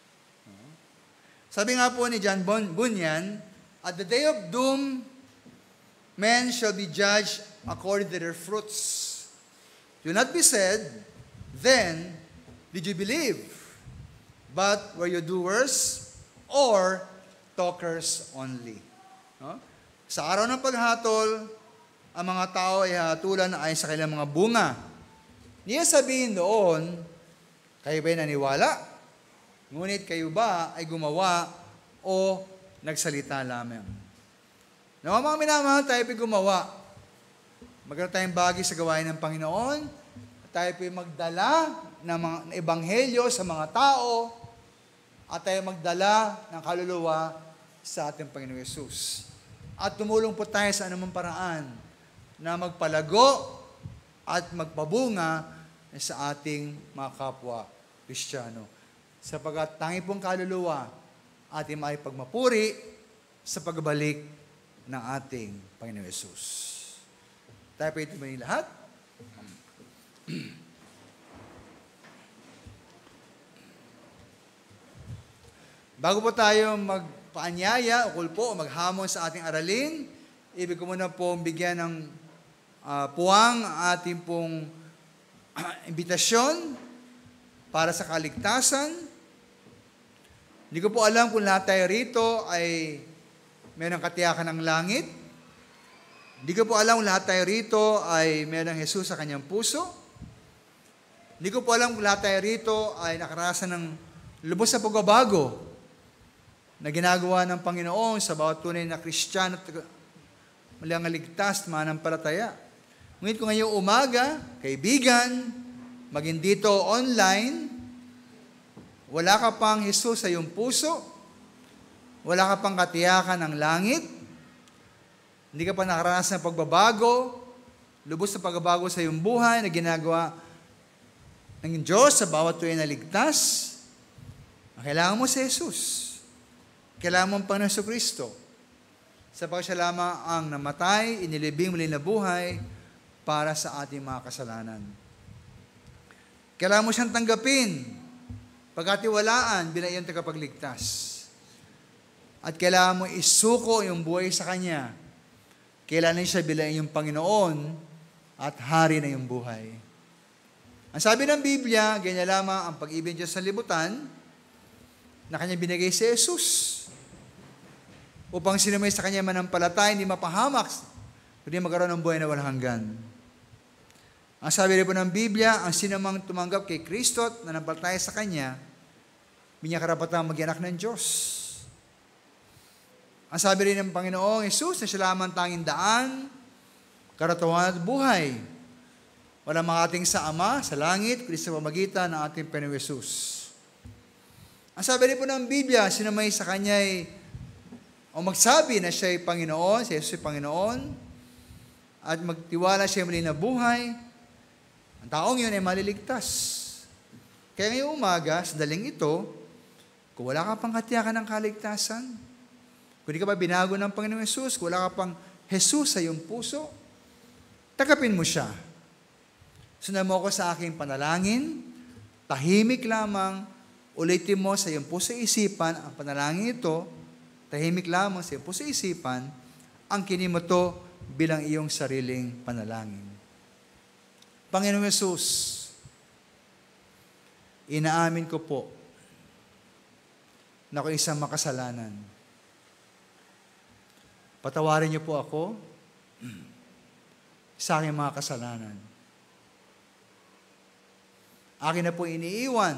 Sabi nga po ni John Bunyan, at the day of doom, men shall be judged according to their fruits. Do not be said, then did you believe? But were you doers or talkers only? No? Sa araw ng paghatol, ang mga tao ay hatulan ayon sa kanilang mga bunga. Niya sabihin doon, kayo ba'y naniwala? Ngunit kayo ba ay gumawa o nagsalita lamang? Nawa mga minamahal, tayo po'y gumawa. Magkaroon tayong bagay sa gawain ng Panginoon, at tayo po'y magdala ng mga ebanghelyo sa mga tao, at tayo magdala ng kaluluwa sa ating Panginoong Hesus. At tumulong po tayo sa anumang paraan na magpalago at magpabunga sa ating mga kapwa Kristiyano. Sapagkat tangi pong kaluluwa ating maipagmapuri sa pagbalik ng ating Panginoong Hesus. Tayo po ito may lahat. Bago po tayo magpaanyaya o kulpo o maghamon sa ating aralin, ibig ko muna pong bigyan ng uh, puwang ating pong uh, imbitasyon para sa kaligtasan. Hindi ko po alam kung lahat tayo rito ay mayroong katiyakan ng langit. Hindi ko po alam kung lahat tayo rito ay mayroong Jesus sa kanyang puso. Hindi ko po alam kung lahat tayo rito ay nakarasan ng lubos na pagbabago na ginagawa ng Panginoon sa bawat tunay na Kristiyano at malang ligtas, mananampalataya. Ngunit kung ngayong umaga, kaibigan, maging dito online, wala ka pang Jesus sa iyong puso, wala ka pang katiyakan ng langit, hindi ka pa nakaranas ng pagbabago, lubos na pagbabago sa iyong buhay na ginagawa ng Diyos sa bawat tuwing na ligtas, kailangan mo si Jesus. Kailangan mo ang Panginoon Kristo. Sapagkat siya lamang ang namatay, inilibing muli na buhay para sa ating mga kasalanan. Kailangan mo siyang tanggapin, pagkatiwalaan bilang iyong tagapagligtas. At kailangan mo isuko yung buhay sa Kanya. Kailangan siya bilang iyong Panginoon at Hari na iyong buhay. Ang sabi ng Biblia, ganyan lamang ang pag-ibig Diyos sa libutan na Kanya binigay si Jesus. Upang sino may sa Kanya manampalataya, hindi mapahamak, kundi magkaroon ng buhay na walang hanggan. Ang sabi rin po ng Biblia, ang sinamang tumanggap kay Kristo at nanampalataya sa Kanya, binya karapatang maging anak ng Diyos. Ang sabi rin ng Panginoong Jesus na siya lamang tanging daan, karatuhan at buhay. Walang makating sa Ama, sa langit, kundi sa pamagitan ng ating Panginoong Jesus. Ang sabi rin po ng Biblia, sino may sa Kanya ay, o magsabi na siya ay Panginoon, si Jesus ay Panginoon, at magtiwala siya muli na buhay, ang taong yun ay maliligtas. Kaya ngayong umaga, sa daling ito, kung wala ka pang katiyakan ng kaligtasan, kung di ka pa binago ng Panginoong Jesus, kung wala ka pang Jesus sa iyong puso, takapin mo siya. Sundan mo ako sa aking panalangin, tahimik lamang, ulitin mo sa iyong puso isipan ang panalangin ito, tahimik lamang sa iyong puso isipan, ang kinin mo to bilang iyong sariling panalangin. Panginoong Jesus, inaamin ko po na ako isang makasalanan. Patawarin niyo po ako sa aking mga kasalanan. Akin na po iniiwan,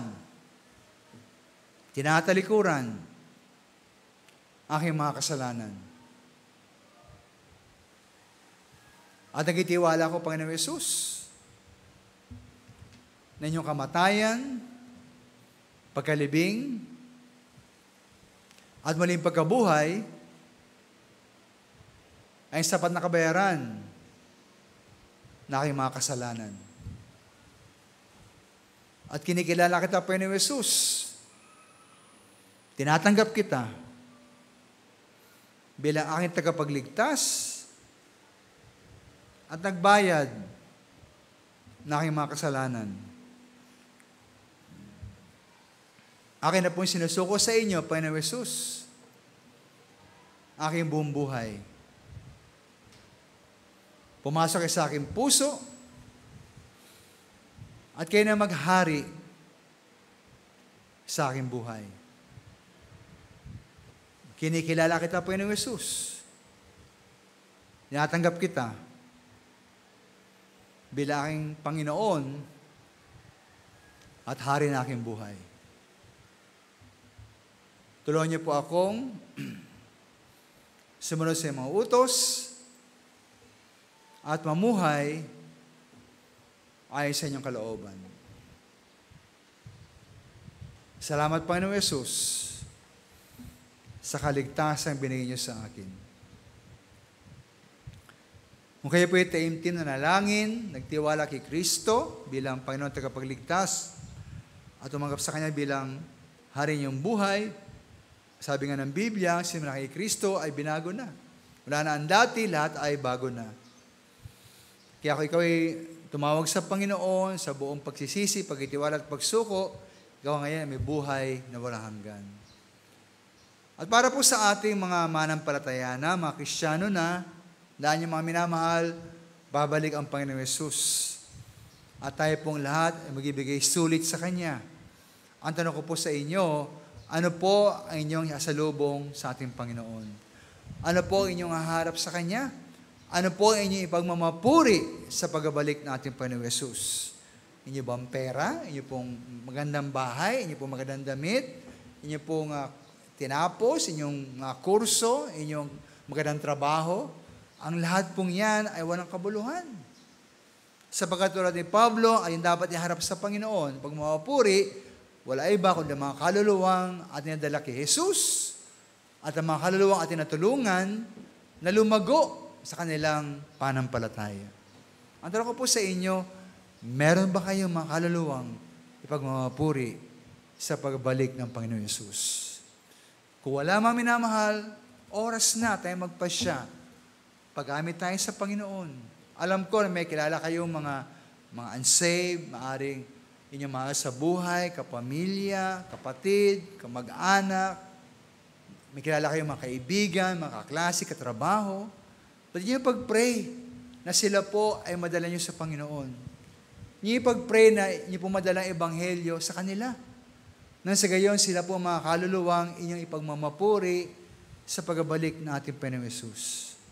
tinatalikuran, aking mga kasalanan. At nagtitiwala ko, Panginoong Jesus, na inyong kamatayan, pagkalibing, at muling pagkabuhay, ay sapat na kabayaran na aking mga kasalanan. At kinikilala kita, Panginoong Jesus. Tinatanggap kita bilang aking tagapagligtas at nagbayad na aking mga kasalanan. Akin na pong sinusuko sa inyo, Panginoong Jesus, aking buong buhay. Pumasok kayo sa aking puso at kayo na maghari sa aking buhay. Kinikilala kita, Panginoong Jesus. Tinatanggap kita bilang aking Panginoon at Hari na aking buhay. Tulungan niyo po akong sumunod sa mga utos at mamuhay ayon sa inyong kalooban. Salamat, Panginoong Jesus, sa kaligtasan binigay niyo sa akin. Kung kayo po ay taimtim na nalangin, nagtiwala kay Kristo bilang Panginoon tagapagligtas at tumanggap sa Kanya bilang Hari niyong buhay, sabi nga ng Biblia, simula kay Kristo ay binago na. Wala na ang dati, lahat ay bago na. Kaya kung ikaw ay tumawag sa Panginoon sa buong pagsisisi, pagtitiwala at pagsuko, ikaw ngayon may buhay na walang hanggan. At para po sa ating mga manampalataya na, mga Kristiyano na, dahil yung mga minamahal, babalik ang Panginoong Yesus. At tayo pong lahat ay magibigay sulit sa Kanya. Ang tanong ko po sa inyo, ano po ang inyong iasalubong sa ating Panginoon? Ano po ang inyong haharap sa Kanya? Ano po ang inyong ipagmamapuri sa pagbabalik ng ating Panginoong Yesus? Inyo bang pera? Inyo pong magandang bahay? Inyo pong magandang damit? Inyo pong uh, tinapos? Inyong uh, kurso? Inyong magandang trabaho? Ang lahat pong yan ay walang kabuluhan. Sapagkat tulad ni Pablo, ay dapat iharap sa Panginoon. Pag mapapuri, wala iba kundi mga kaluluwang ating nadala kay Jesus at ang mga kaluluwang ating natulungan na lumago sa kanilang panampalataya. Ang tanong ko po sa inyo, meron ba kayong mga kaluluwang ipagmamapuri sa pagbalik ng Panginoon Jesus? Kung wala mga minamahal, oras na tayo magpasya. Paggamit tayo sa Panginoon. Alam ko na may kilala kayong mga, mga unsaved, maaring inyong mahal sa buhay, kapamilya, kapatid, kamag-anak. May kilala kayong mga kaibigan, mga kaklase, katrabaho. Pwede niyo pag-pray na sila po ay madala niyo sa Panginoon. Niyo pag-pray na niyo po madala ang ebanghelyo sa kanila. Nang sa gayon, sila po mga kaluluwang inyong ipagmamapuri sa pagbabalik ng ating Panginoong Yesus.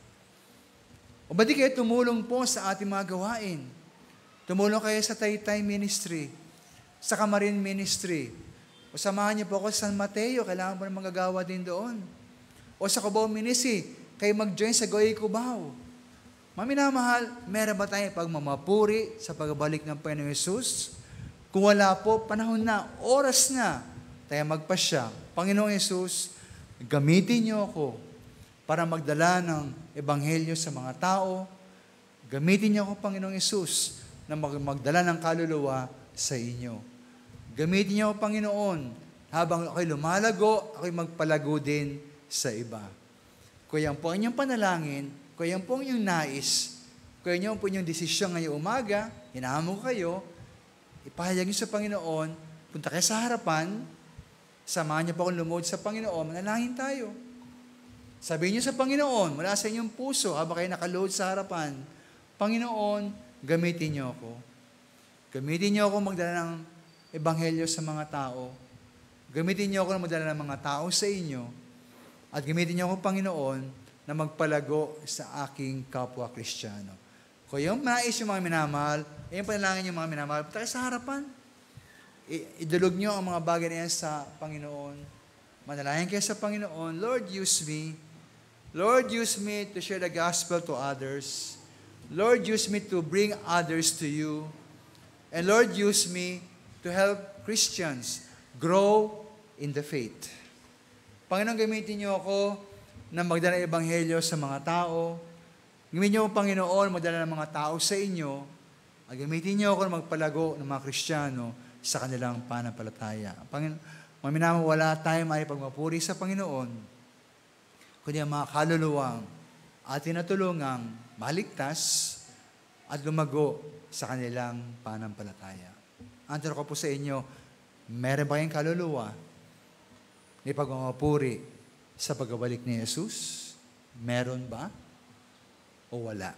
O ba di kayo tumulong po sa ating mga gawain? Tumulong kayo sa Taytay Ministry, sa Kamarin Ministry. O samahan niyo po ako sa San Mateo, kailangan po ng magagawa din doon. O sa Cubao Ministry, kayo mag-join sa Goy Cubao. Maminamahal, meron ba tayong pagmamapuri sa pagbabalik ng Panginoong Yesus? Kung wala po, panahon na, oras na, tayo magpasya. Panginoong Yesus, gamitin niyo ako para magdala ng ebanghelyo sa mga tao. Gamitin niyo ako, Panginoong Yesus, na magdala ng kaluluwa sa inyo. Gamitin niyo ako, Panginoon, habang ako'y lumalago, ako'y magpalago din sa iba. Kung yan po ang inyong panalangin, kung yan po ang inyong nais, kung yan po ang inyong desisyon ngayong umaga, hinahamo kayo, ipahayag niyo sa Panginoon, punta kayo sa harapan, samahan niyo po akong lumuhod sa Panginoon, manalangin tayo. Sabihin niyo sa Panginoon, mula sa inyong puso, habang kayo nakaluhod sa harapan, Panginoon, gamitin niyo ako. Gamitin niyo ako magdala ng ebanghelyo sa mga tao. Gamitin niyo ako na magdala ng mga tao sa inyo. At gamitin niyo ako, Panginoon, na magpalago sa aking kapwa Kristiyano. Kung yung nais yung mga minamahal, yung panalangin yung mga minamahal, tayo sa harapan. I- idulog niyo ang mga bagay na yan sa Panginoon. Manalangin kayo sa Panginoon, Lord, use me. Lord, use me to share the gospel to others. Lord, use me to bring others to you. And Lord, use me to help Christians grow in the faith. Panginoon, gamitin niyo ako na magdala ng ebanghelyo sa mga tao. Gamitin niyo, Panginoon, magdala ng mga tao sa inyo. At gamitin niyo ako na magpalago ng mga Kristiyano sa kanilang panampalataya. Panginoon, maminama, wala tayong may pagmapuri sa Panginoon, kundi ang mga kaluluwang ating natulungang maligtas at lumago sa kanilang panampalataya. Ang tanong ko po sa inyo, meron ba kayong kaluluwa ni pagmamapuri sa pagbabalik ni Jesus? Meron ba? O wala?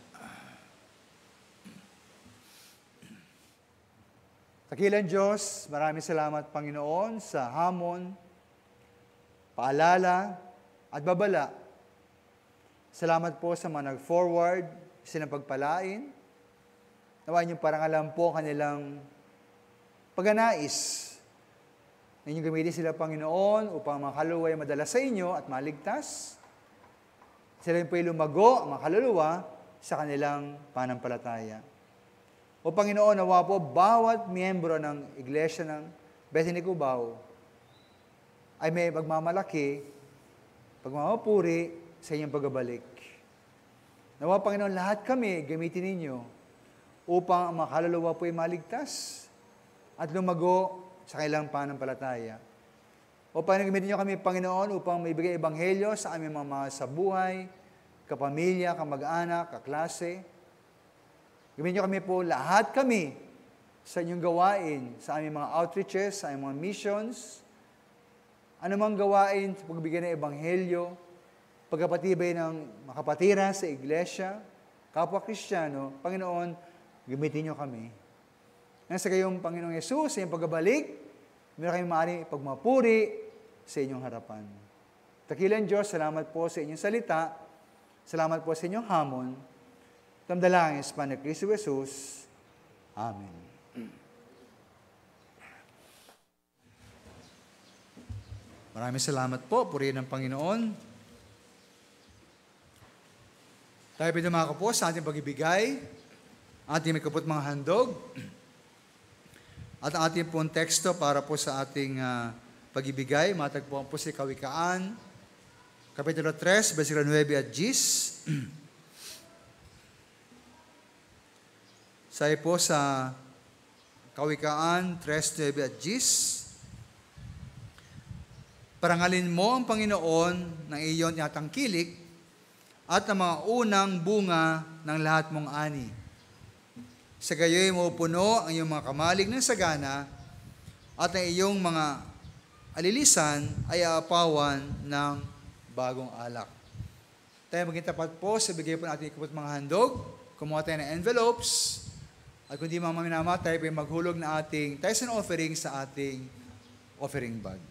Dakilang Diyos, maraming salamat, Panginoon, sa hamon, paalala, at babala. Salamat po sa mga nag-forward, sinapagpalain. Nawa niyong parang alam po kanilang paganais. Na inyong gamitin sila, Panginoon, upang mga kaluluwa ay madala sa inyo at maligtas. Sila po ay lumago, ang mga kaluluwa, sa kanilang panampalataya. O Panginoon, nawa po, bawat miyembro ng Iglesia ng Bethany Cubao ay may pagmamalaki, pagmamapuri sa inyong pagbabalik. Nawa, Panginoon, lahat kami gamitin ninyo upang ang mga kaluluwa po ay maligtas at lumago sa kailang panampalataya. O Panginoon, gamitin niyo kami, Panginoon, upang maibigay ebanghelyo sa aming mga mahal sa buhay, kapamilya, kamag-anak, kaklase. Gamitin niyo kami po, lahat kami, sa inyong gawain, sa aming mga outreaches, sa aming mga missions, anumang gawain sa pagbigay ng ebanghelyo, pagkapatibay ng makapatiran sa iglesia, kapwa Kristiyano, Panginoon, gamitin niyo kami. Nang sa gayong Panginoong Yesus, sa iyong pagbabalik, meron kayong maaaring ipagmapuri sa inyong harapan. Dakilang Diyos, salamat po sa inyong salita, salamat po sa inyong hamon. Tamdalangin sa Panginoong Kristo Jesus. Amen. Maraming salamat po, purihin ng Panginoon. Tayo pinamaka po sa ating pag-ibigay, ating may kapot mga handog, at ang ating pong teksto para po sa ating uh, pag-ibigay, matagpuan po si Kawikaan, Kapitulo three, versikulo nine at ten. Sabi po sa Kawikaan three, nine at ten, parangalin mo ang Panginoon ng iyong tinatangkilik at ang mga unang bunga ng lahat mong ani. Sa gayoy mo puno ang iyong mga kamalig ng sagana at ang iyong mga alilisan ay aapawan ng bagong alak. Tayo maging tapat po sa bigay po natin ikapot mga handog. Kumuha tayo ng envelopes. At kung di mga maminama, tayo po maghulog na ating tithes and offering sa ating offering bag.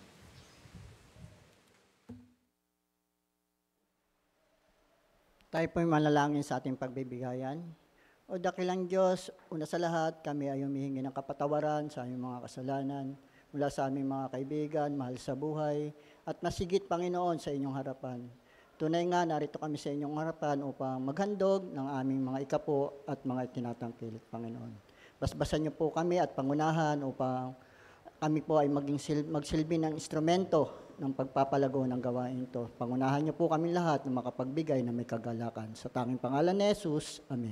Tayo po'y manalangin sa ating pagbibigayan. O dakilang Diyos, una sa lahat, kami ay humihingi ng kapatawaran sa aming mga kasalanan, mula sa aming mga kaibigan, mahal sa buhay, at masigit, Panginoon, sa inyong harapan. Tunay nga, narito kami sa inyong harapan upang maghandog ng aming mga ikapo at mga tinatangkilik, Panginoon. Basbasan niyo po kami at pangunahan upang kami po ay maging sil- magsilbi ng instrumento ng pagpapalago ng gawain ito. Pangunahan niyo po kami lahat na makapagbigay na may kagalakan. Sa tanging pangalan ni Jesus, Amen.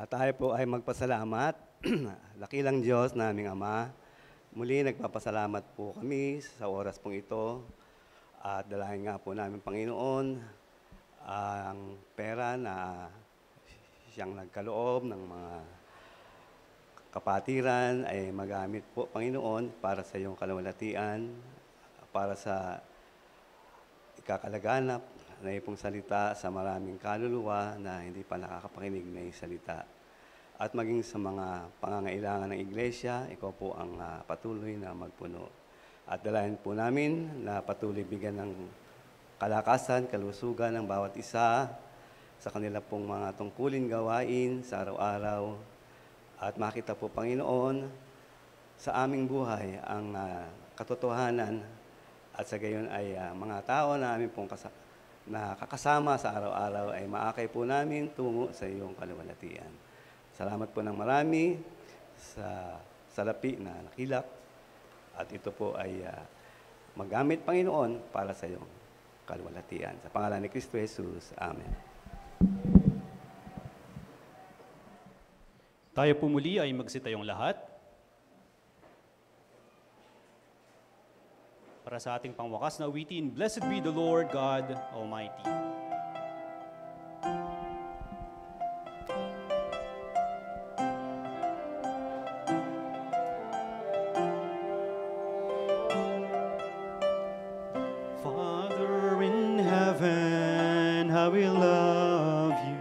At tayo po ay magpasalamat. Dakilang Diyos naming Ama, muli nagpapasalamat po kami sa oras pong ito. At dalahin nga po namin, Panginoon, ang pera na siyang nagkaloob ng mga kapatiran ay magamit po, Panginoon, para sa iyong kalawalatian, para sa ikakalaganap na ipong salita sa maraming kaluluwa na hindi pa nakakapakinig na iyong salita. At maging sa mga pangangailangan ng iglesia, ikaw po ang uh, patuloy na magpuno. At dalayan po namin na patuloy bigyan ng kalakasan, kalusugan ng bawat isa sa kanila pong mga tungkulin gawain sa araw-araw. At makita po, Panginoon, sa aming buhay ang uh, katotohanan at sa gayon ay uh, mga tao na aming pong kasa- na kakasama sa araw-araw ay maakay po namin tungo sa iyong kaluwalhatian. Salamat po ng marami sa salapi na nakilap at ito po ay uh, magamit, Panginoon, para sa iyong kaluwalhatian. Sa pangalan ni Kristo Jesus. Amen. Tayo po muli ay magsitayong lahat para sa ating pangwakas na awitin, Blessed be the Lord God Almighty. Father in heaven, how we love you.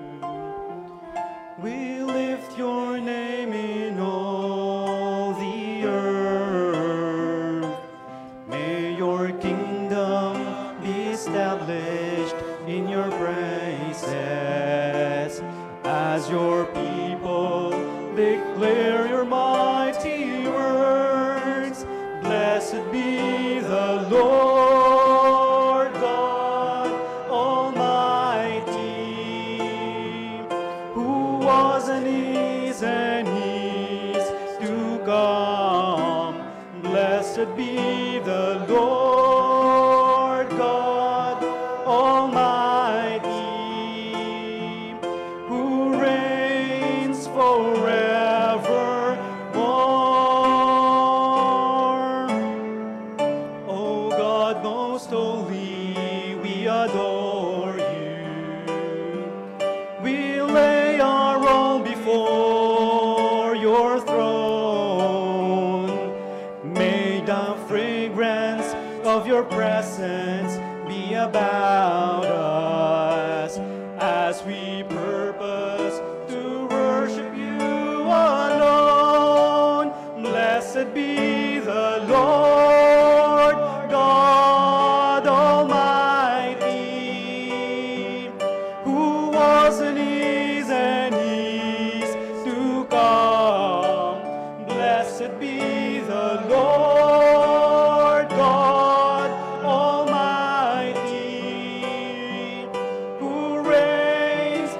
We lift your name in all the earth. May your kingdom be established in your praises. As your people declare your mighty words, blessed be the Lord God Almighty, who was and is and is to come. Blessed be the Lord God Almighty, who reigns forevermore. O God most holy, we adore you. We lay our all before your throne. May the fragrance of your presence be about us as we purpose to worship you alone. Blessed be the Lord God Almighty, who was and is and is to come. Blessed be the Lord God Almighty, who reigns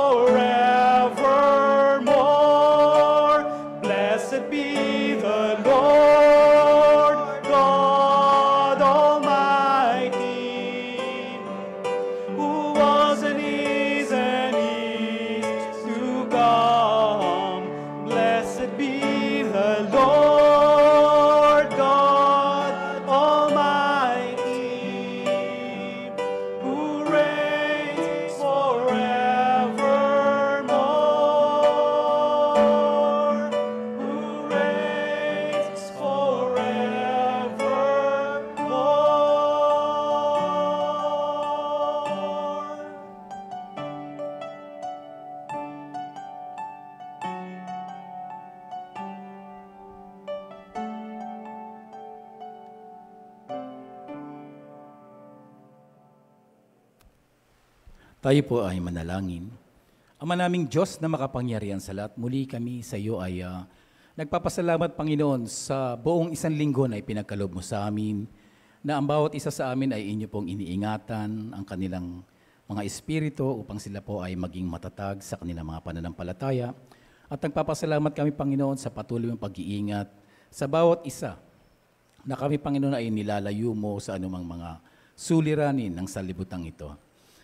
forevermore. Blessed be the Lord God Almighty, who was and is and is to come. Blessed be the Lord God Almighty, who reigns forevermore, who reigns forevermore. Tayo po ay manalangin. Ama naming Diyos na makapangyarihan sa lahat, muli kami sa iyo ay ah, nagpapasalamat, Panginoon, sa buong isang linggo na ipinagkaloob mo sa amin, na ang bawat isa sa amin ay inyo pong iniingatan ang kanilang mga espiritu upang sila po ay maging matatag sa kanilang mga pananampalataya. At nagpapasalamat kami, Panginoon, sa patuloy mong pag-iingat sa bawat isa na kami, Panginoon, ay nilalayo mo sa anumang mga suliranin ng salibutang ito.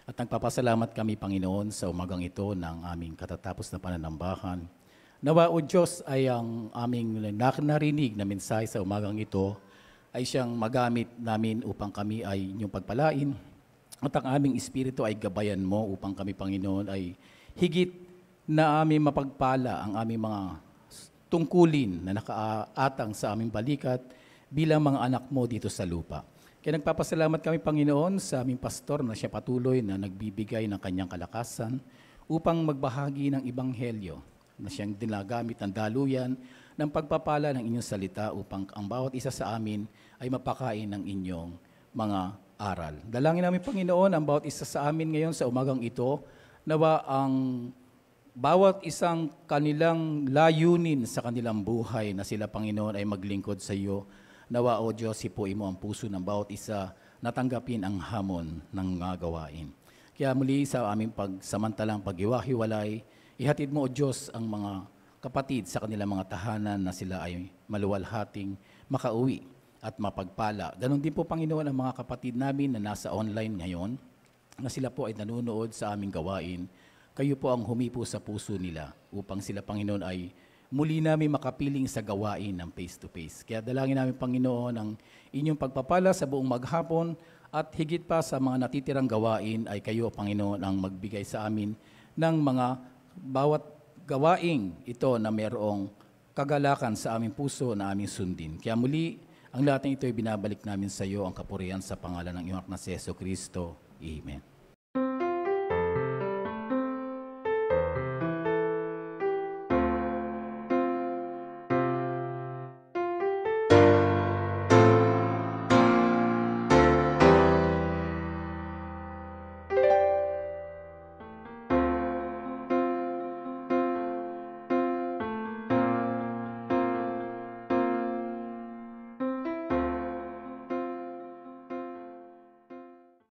At nagpapasalamat kami, Panginoon, sa umagang ito ng aming katatapos na pananambahan. Nawa, O Diyos, ay ang aming narinig na mensahe sa umagang ito ay siyang magamit namin upang kami ay inyong pagpalain. At ang aming espiritu ay gabayan mo upang kami, Panginoon, ay higit na aming mapagpala ang aming mga tungkulin na nakaatang sa aming balikat bilang mga anak mo dito sa lupa. Kaya nagpapasalamat kami, Panginoon, sa aming pastor na siya patuloy na nagbibigay ng kanyang kalakasan upang magbahagi ng Ebanghelyo na siyang dinagamit ng daluyan ng pagpapala ng inyong salita upang ang bawat isa sa amin ay mapakain ng inyong mga aral. Dalangin namin, Panginoon, ang bawat isa sa amin ngayon sa umagang ito, nawa ang bawat isang kanilang layunin sa kanilang buhay na sila, Panginoon, ay maglingkod sa iyo. Nawa, O Diyos, hipuin mo ang puso ng bawat isa na tanggapin ang hamon ng mga gawain. Kaya muli sa aming pagsamantalang paghiwa-hiwalay, ihatid mo, O Diyos, ang mga kapatid sa kanilang mga tahanan na sila ay maluwalhating makauwi at mapagpala. Ganon din po, Panginoon, ang mga kapatid namin na nasa online ngayon, na sila po ay nanonood sa aming gawain. Kayo po ang humipo sa puso nila upang sila, Panginoon, ay muli namin makapiling sa gawain ng face-to-face. Kaya dalangin namin, Panginoon, ang inyong pagpapala sa buong maghapon at higit pa sa mga natitirang gawain ay kayo, Panginoon, ang magbigay sa amin ng mga bawat gawaing ito na mayroong kagalakan sa aming puso na aming sundin. Kaya muli, ang lahat ng ito ay binabalik namin sa iyo ang kapurihan sa pangalan ng iyong anak na si Jesu Kristo. Amen.